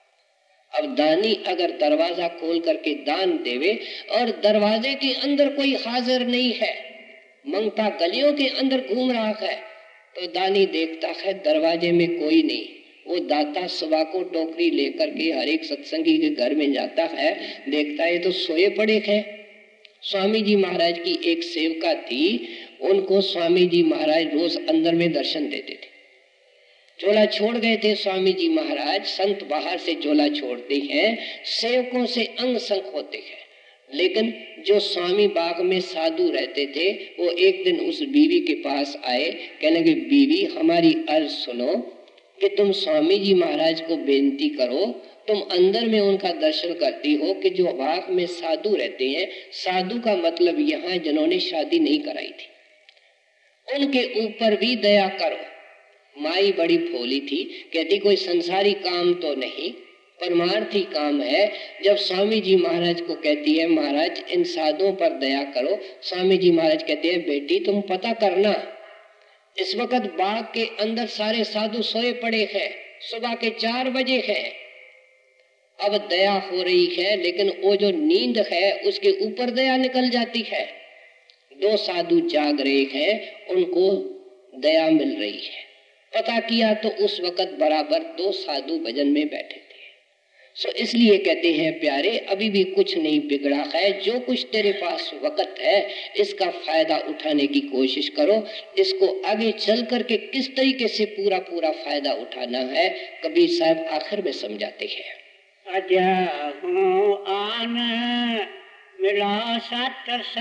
Speaker 2: अब दानी अगर दरवाजा खोल करके दान देवे और दरवाजे के अंदर कोई हाजिर नहीं है, मंगता गलियों के अंदर घूम रहा है, तो दानी देखता है दरवाजे में कोई नहीं। वो दाता सुबह को टोकरी लेकर के हर एक सत्संगी के घर में जाता है, देखता है तो सोए पड़े हैं, स्वामी जी महाराज की एक सेवका थी, उनको स्वामी जी महाराज रोज अंदर में दर्शन देते थे। झोला छोड़ गए थे स्वामी जी महाराज, संत बाहर से झोला छोड़ते हैं, सेवकों से अंग संग होते हैं। लेकिन जो स्वामी बाग में साधु रहते थे, वो एक दिन उस बीवी के पास आए, कहने लगे बीवी हमारी अर्ज सुनो कि तुम स्वामी जी महाराज को बेनती करो, तुम अंदर में उनका दर्शन करती हो कि जो बाग में साधु रहते हैं, साधु का मतलब यहाँ जिन्होंने शादी नहीं कराई थी, उनके ऊपर भी दया करो। माई बड़ी भोली थी, कहती कोई संसारी काम तो नहीं, परमार्थी काम है। जब स्वामी जी महाराज को कहती है महाराज इन साधुओं पर दया करो, स्वामी जी महाराज कहते हैं बेटी तुम पता करना, इस वक्त बाग के अंदर सारे साधु सोए पड़े हैं, सुबह के चार बजे है, अब दया हो रही है, लेकिन वो जो नींद है उसके ऊपर दया निकल जाती है। दो साधु जाग रहे हैं, उनको दया मिल रही है। पता किया तो उस वक्त बराबर दो साधु भजन में बैठे थे। सो इसलिए कहते हैं प्यारे अभी भी कुछ नहीं बिगड़ा है, जो कुछ तेरे पास वक्त है इसका फायदा उठाने की कोशिश करो। इसको आगे चल करके किस तरीके से पूरा पूरा फायदा उठाना है, कबीर साहब आखिर में समझाते हैं।
Speaker 1: अजहु आन मिला सत्संगत,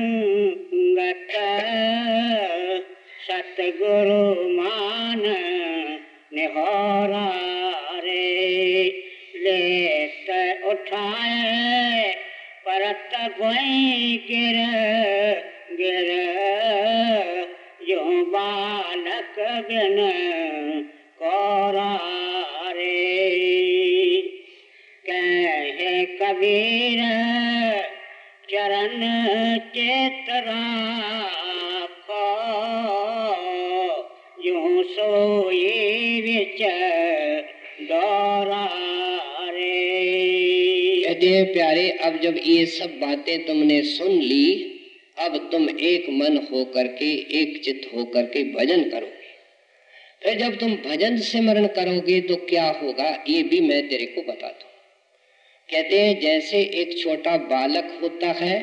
Speaker 1: सतगुरु मान निहोरा रे, लेत उठाए परत गोई गिर गिर, यूं बालक बिन कोरा रे। कहे कबीर चरण चेत राखो, यूं सोई विच दौरा रे।
Speaker 2: कहते हैं प्यारे अब जब ये सब बातें तुमने सुन ली, अब तुम एक मन हो करके एक चित्त हो करके भजन करोगे। फिर जब तुम भजन सिमरन करोगे तो क्या होगा ये भी मैं तेरे को बता दूं। कहते हैं जैसे एक छोटा बालक होता है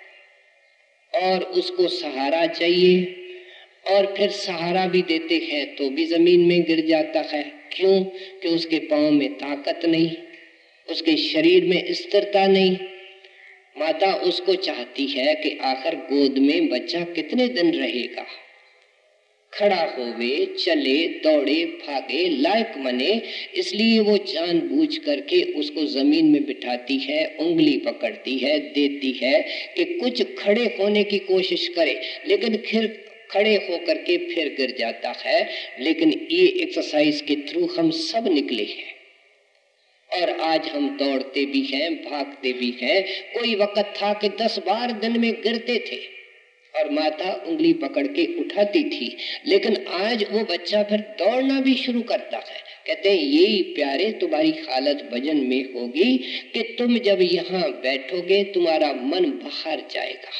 Speaker 2: और उसको सहारा चाहिए, और फिर सहारा भी देते हैं तो भी जमीन में गिर जाता है। क्यों? कि उसके पांव में ताकत नहीं, उसके शरीर में स्थिरता नहीं। माता उसको चाहती है कि आखिर गोद में बच्चा कितने दिन रहेगा, खड़ा होवे, चले, दौड़े, भागे, लायक बने, इसलिए वो जानबूझ करके उसको जमीन में बिठाती है, उंगली पकड़ती है, देती है कि कुछ खड़े होने की कोशिश करे, लेकिन फिर खड़े होकर के फिर गिर जाता है। लेकिन ये एक्सरसाइज के थ्रू हम सब निकले हैं और आज हम दौड़ते भी हैं, भागते भी हैं। कोई वक्त था कि दस बार दिन में गिरते थे और माता उंगली पकड़ के उठाती थी, लेकिन आज वो बच्चा फिर दौड़ना भी शुरू करता है। कहते हैं यही प्यारे तुम्हारी हालत भजन में होगी कि तुम जब यहाँ बैठोगे तुम्हारा मन बाहर जाएगा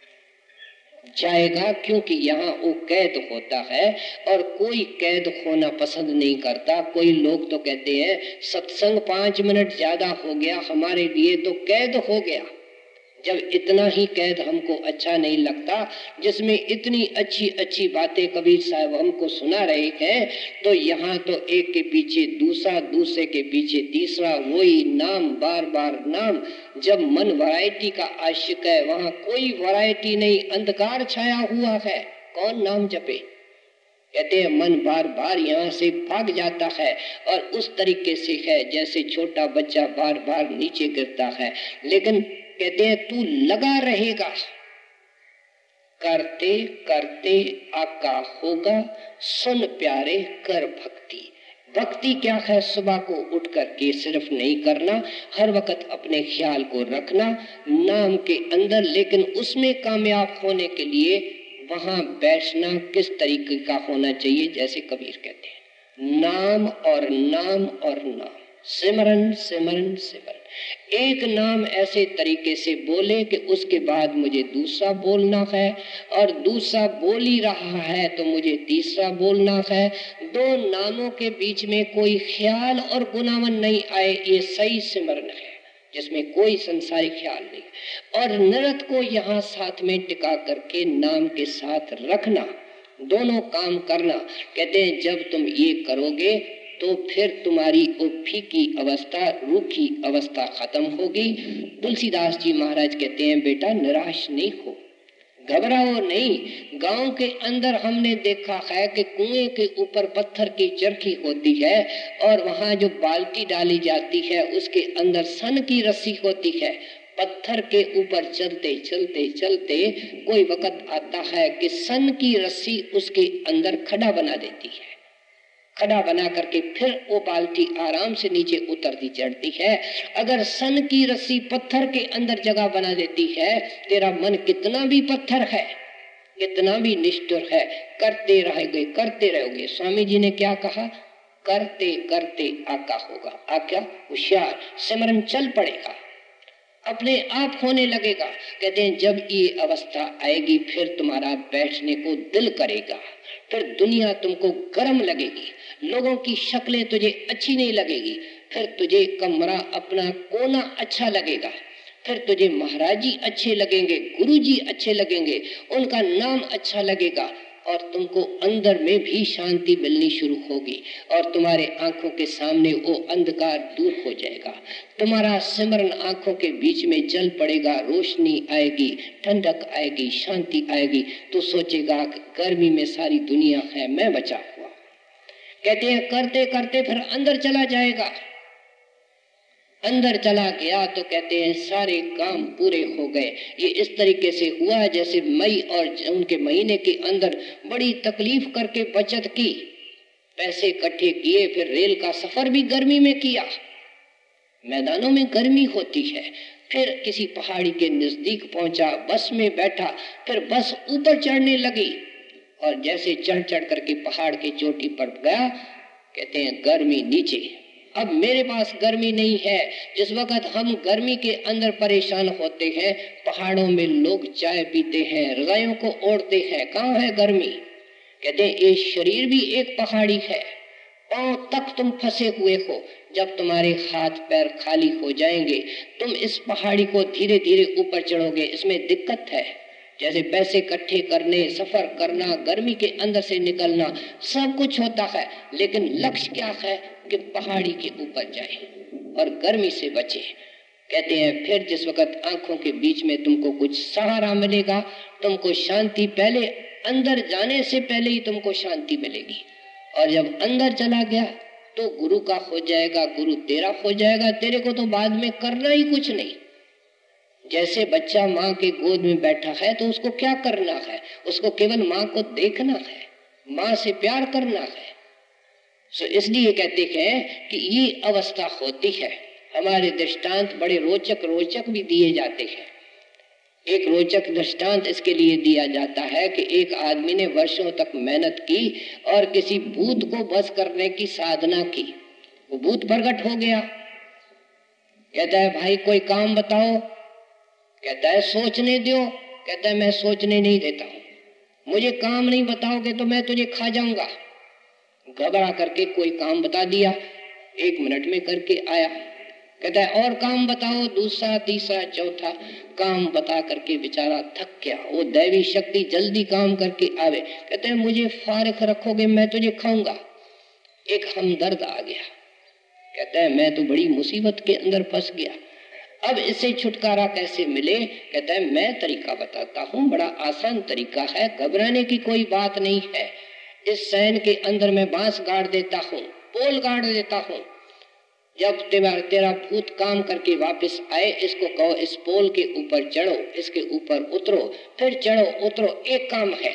Speaker 2: जाएगा क्योंकि यहाँ वो कैद होता है और कोई कैद होना पसंद नहीं करता। कोई लोग तो कहते हैं सत्संग पांच मिनट ज्यादा हो गया, हमारे लिए तो कैद हो गया। जब इतना ही कैद हमको अच्छा नहीं लगता, जिसमें इतनी अच्छी अच्छी बातें कबीर साहब हमको सुना रहे हैं, तो यहाँ तो एक के पीछे दूसरा, दूसरे के पीछे तीसरा, वही नाम, बार बार नाम। जब मन वैरायटी का आशिक है, वहाँ कोई वैरायटी नहीं, अंधकार छाया हुआ है, कौन नाम जपे। कहते हैं मन बार बार यहाँ से भाग जाता है और उस तरीके से है जैसे छोटा बच्चा बार बार नीचे गिरता है। लेकिन कहते हैं तू लगा रहेगा, करते करते आका होगा, सुन प्यारे कर भक्ति। भक्ति क्या है? सुबह को उठ करके सिर्फ नहीं करना, हर वक्त अपने ख्याल को रखना नाम के अंदर, लेकिन उसमें कामयाब होने के लिए वहां बैठना किस तरीके का होना चाहिए। जैसे कबीर कहते हैं नाम और नाम और नाम, सिमरन सिमरन सिमरन। एक नाम ऐसे तरीके से बोले कि उसके बाद मुझे दूसरा बोलना है, और दूसरा बोल ही रहा है तो मुझे तीसरा बोलना है। दो नामों के बीच में कोई ख्याल और गुनावन नहीं आए, ये सही सिमरन है। जिसमें कोई संसारिक ख्याल नहीं, और नरत को यहाँ साथ में टिका करके नाम के साथ रखना, दोनों काम करना। कहते हैं जब तुम ये करोगे तो फिर तुम्हारी वो फीकी अवस्था, रूखी अवस्था खत्म होगी। तुलसीदास जी महाराज कहते हैं बेटा निराश नहीं हो, घबराओ नहीं। गांव के अंदर हमने देखा है कि कुएं के ऊपर पत्थर की चरखी होती है और वहां जो बाल्टी डाली जाती है उसके अंदर सन की रस्सी होती है। पत्थर के ऊपर चलते चलते चलते कोई वक्त आता है कि सन की रस्सी उसके अंदर खड़ा बना देती है। खड़ा बना करके फिर वो बाल्टी आराम से नीचे उतरती चढ़ती है। अगर सन की रस्सी पत्थर के अंदर जगह बना देती है, तेरा मन कितना भी पत्थर है, कितना भी निष्ठुर है, करते रहोगे करते रहोगे। स्वामी जी ने क्या कहा, करते करते आका होगा। आका होशियार, सिमरन चल पड़ेगा, अपने आप होने लगेगा। कहते हैं जब ये अवस्था आएगी फिर तुम्हारा बैठने को दिल करेगा, फिर दुनिया तुमको गर्म लगेगी, लोगों की शक्लें तुझे अच्छी नहीं लगेगी, फिर तुझे कमरा अपना कोना अच्छा लगेगा, फिर तुझे महाराज जी अच्छे लगेंगे, गुरु जी अच्छे लगेंगे, उनका नाम अच्छा लगेगा और तुमको अंदर में भी शांति मिलनी शुरू होगी और तुम्हारे आंखों के सामने वो अंधकार दूर हो जाएगा। तुम्हारा सिमरन आंखों के बीच में जल पड़ेगा, रोशनी आएगी, ठंडक आएगी, शांति आएगी। तो सोचेगा कि गर्मी में सारी दुनिया है, मैं बचा हुआ। कहते हैं करते करते फिर अंदर चला जाएगा। अंदर चला गया तो कहते हैं सारे काम पूरे हो गए। ये इस तरीके से हुआ जैसे मई और जून के महीने के अंदर बड़ी तकलीफ करके बचत की, पैसे इकट्ठे किए, फिर रेल का सफर भी गर्मी में किया, मैदानों में गर्मी होती है, फिर किसी पहाड़ी के नजदीक पहुंचा, बस में बैठा, फिर बस ऊपर चढ़ने लगी और जैसे चढ़ चढ़ करके पहाड़ की चोटी पर गया, कहते हैं गर्मी नीचे। अब मेरे पास गर्मी नहीं है। जिस वक्त हम गर्मी के अंदर परेशान होते हैं, पहाड़ों में लोग चाय पीते हैं, रजाइयों को ओढ़ते हैं, कहाँ है गर्मी। कहते हैं ये शरीर भी एक पहाड़ी है, पांव तक तुम फंसे हुए हो। जब तुम्हारे हाथ पैर खाली हो जाएंगे तुम इस पहाड़ी को धीरे धीरे ऊपर चढ़ोगे। इसमें दिक्कत है, जैसे पैसे इकट्ठे करने, सफर करना, गर्मी के अंदर से निकलना, सब कुछ होता है, लेकिन लक्ष्य क्या है कि पहाड़ी के ऊपर जाए और गर्मी से बचे। कहते हैं फिर जिस वक्त आंखों के बीच में तुमको कुछ सहारा मिलेगा, तुमको शांति, पहले अंदर जाने से पहले ही तुमको शांति मिलेगी। और जब अंदर चला गया तो गुरु का हो जाएगा, गुरु तेरा हो जाएगा, तेरे को तो बाद में करना ही कुछ नहीं। जैसे बच्चा माँ के गोद में बैठा है तो उसको क्या करना है, उसको केवल माँ को देखना है, माँ से प्यार करना है। सो इसलिए कहते हैं कि ये अवस्था होती है। हमारे दृष्टांत बड़े रोचक रोचक भी दिए जाते हैं। एक रोचक दृष्टांत इसके लिए दिया जाता है कि एक आदमी ने वर्षों तक मेहनत की और किसी भूत को बस करने की साधना की। वो भूत प्रकट हो गया, कहता है भाई कोई काम बताओ। कहता है सोचने दो। कहता है मैं सोचने नहीं देता हूँ, मुझे काम नहीं बताओगे तो मैं तुझे खा जाऊंगा। घबरा करके कोई काम बता दिया, एक मिनट में करके आया। कहता है और काम बताओ, दूसरा तीसरा चौथा काम बता करके बेचारा थक गया। वो दैवी शक्ति जल्दी काम करके आवे। कहते हैं मुझे फारिग रखोगे मैं तुझे खाऊंगा। एक हमदर्द आ गया, कहता है मैं तो बड़ी मुसीबत के अंदर फंस गया, अब इससे छुटकारा कैसे मिले। कहता है मैं तरीका बताता हूँ, बड़ा आसान तरीका है, घबराने की कोई बात नहीं है। इस सैन के अंदर मैं बांस गाड़ देता हूँ, पोल गाड़ देता हूँ। जब तेरा तेरा भूत काम करके वापस आए, इसको कहो इस पोल के ऊपर चढ़ो, इसके ऊपर उतरो, फिर चढ़ो उतरो, एक काम है।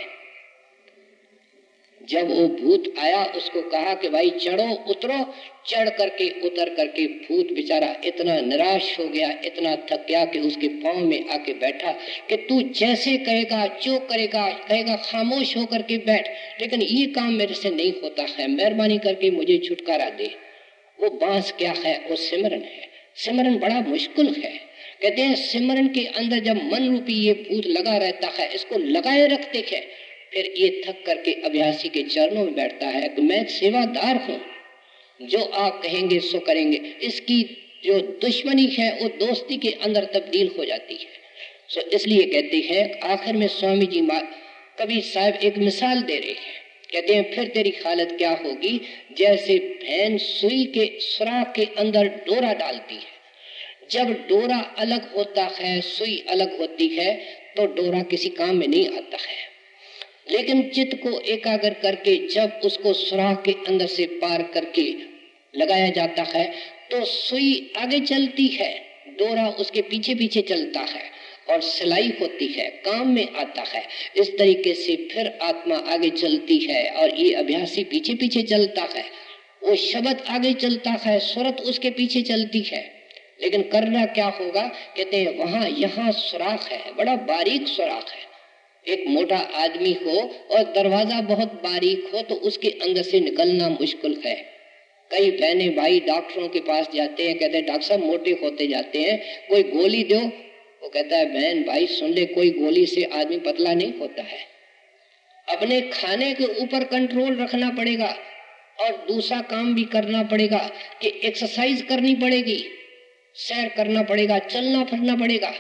Speaker 2: जब वो भूत आया उसको कहा कि भाई चढ़ो उतरो। चढ़ करके उतर करके भूत बेचारा इतना निराश हो गया, इतना थक गया कि उसके पांव में आके बैठा कि तू जैसे कहेगा जो करेगा, कहेगा खामोश होकर के बैठ, लेकिन ये काम मेरे से नहीं होता है, मेहरबानी करके मुझे छुटकारा दे। वो बांस क्या है, वो सिमरन है। सिमरन बड़ा मुश्किल है। कहते हैं सिमरन के अंदर जब मन रूपी ये भूत लगा रहता है, इसको लगाए रखते हैं, फिर ये थक करके अभ्यासी के चरणों में बैठता है कि मैं सेवादार हूँ, जो आप कहेंगे सो करेंगे। इसकी जो दुश्मनी है वो दोस्ती के अंदर तब्दील हो जाती है। सो इसलिए कहते हैं आखिर में स्वामी जी कबीर साहब एक मिसाल दे रहे हैं, कहते हैं फिर तेरी हालत क्या होगी, जैसे बहन सुई के सुराख के अंदर डोरा डालती है। जब डोरा अलग होता है, सुई अलग होती है, तो डोरा किसी काम में नहीं आता है। लेकिन चित्त को एकाग्र करके जब उसको सुराख के अंदर से पार करके लगाया जाता है तो सुई आगे चलती है, डोरा उसके पीछे पीछे चलता है और सिलाई होती है, काम में आता है। इस तरीके से फिर आत्मा आगे चलती है और ये अभ्यासी पीछे पीछे चलता है, वो शब्द आगे चलता है, सुरत उसके पीछे चलती है। लेकिन करना क्या होगा, कहते हैं वहां यहाँ सुराख है, बड़ा बारीक सुराख है। एक मोटा आदमी हो और दरवाजा बहुत बारीक हो तो उसके अंदर से निकलना मुश्किल है। कई बहने भाई डॉक्टरों के पास जाते हैं, कहते हैं डॉक्टर साहब मोटे होते जाते हैं, कोई गोली दो। वो कहता है बहन भाई सुन ले, कोई गोली से आदमी पतला नहीं होता है। अपने खाने के ऊपर कंट्रोल रखना पड़ेगा और दूसरा काम भी करना पड़ेगा कि एक्सरसाइज करनी पड़ेगी, सैर करना पड़ेगा, चलना फिरना पड़ेगा।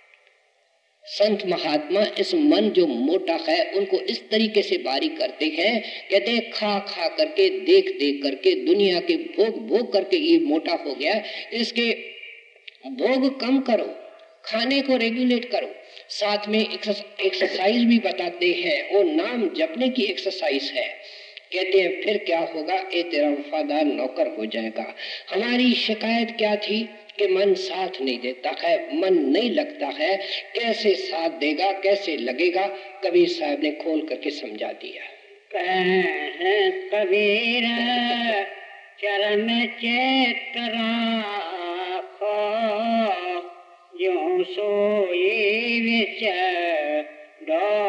Speaker 2: संत महात्मा इस मन जो मोटा है उनको इस तरीके से बारीक करते हैं, कहते हैं खा खा करके, देख देख करके, दुनिया के भोग भोग करके ये मोटा हो गया, इसके भोग कम करो, खाने को रेगुलेट करो। साथ में एक्सरसाइज भी बताते हैं, वो नाम जपने की एक्सरसाइज है। कहते हैं फिर क्या होगा, ए तेरा वफादार नौकर हो जाएगा। हमारी शिकायत क्या थी कि मन साथ नहीं देता है, मन नहीं लगता है, कैसे साथ देगा, कैसे लगेगा। कबीर साहब ने खोल करके समझा दिया।
Speaker 1: कह कबीर चरण चेत राखो, यूं सोई विच डोरा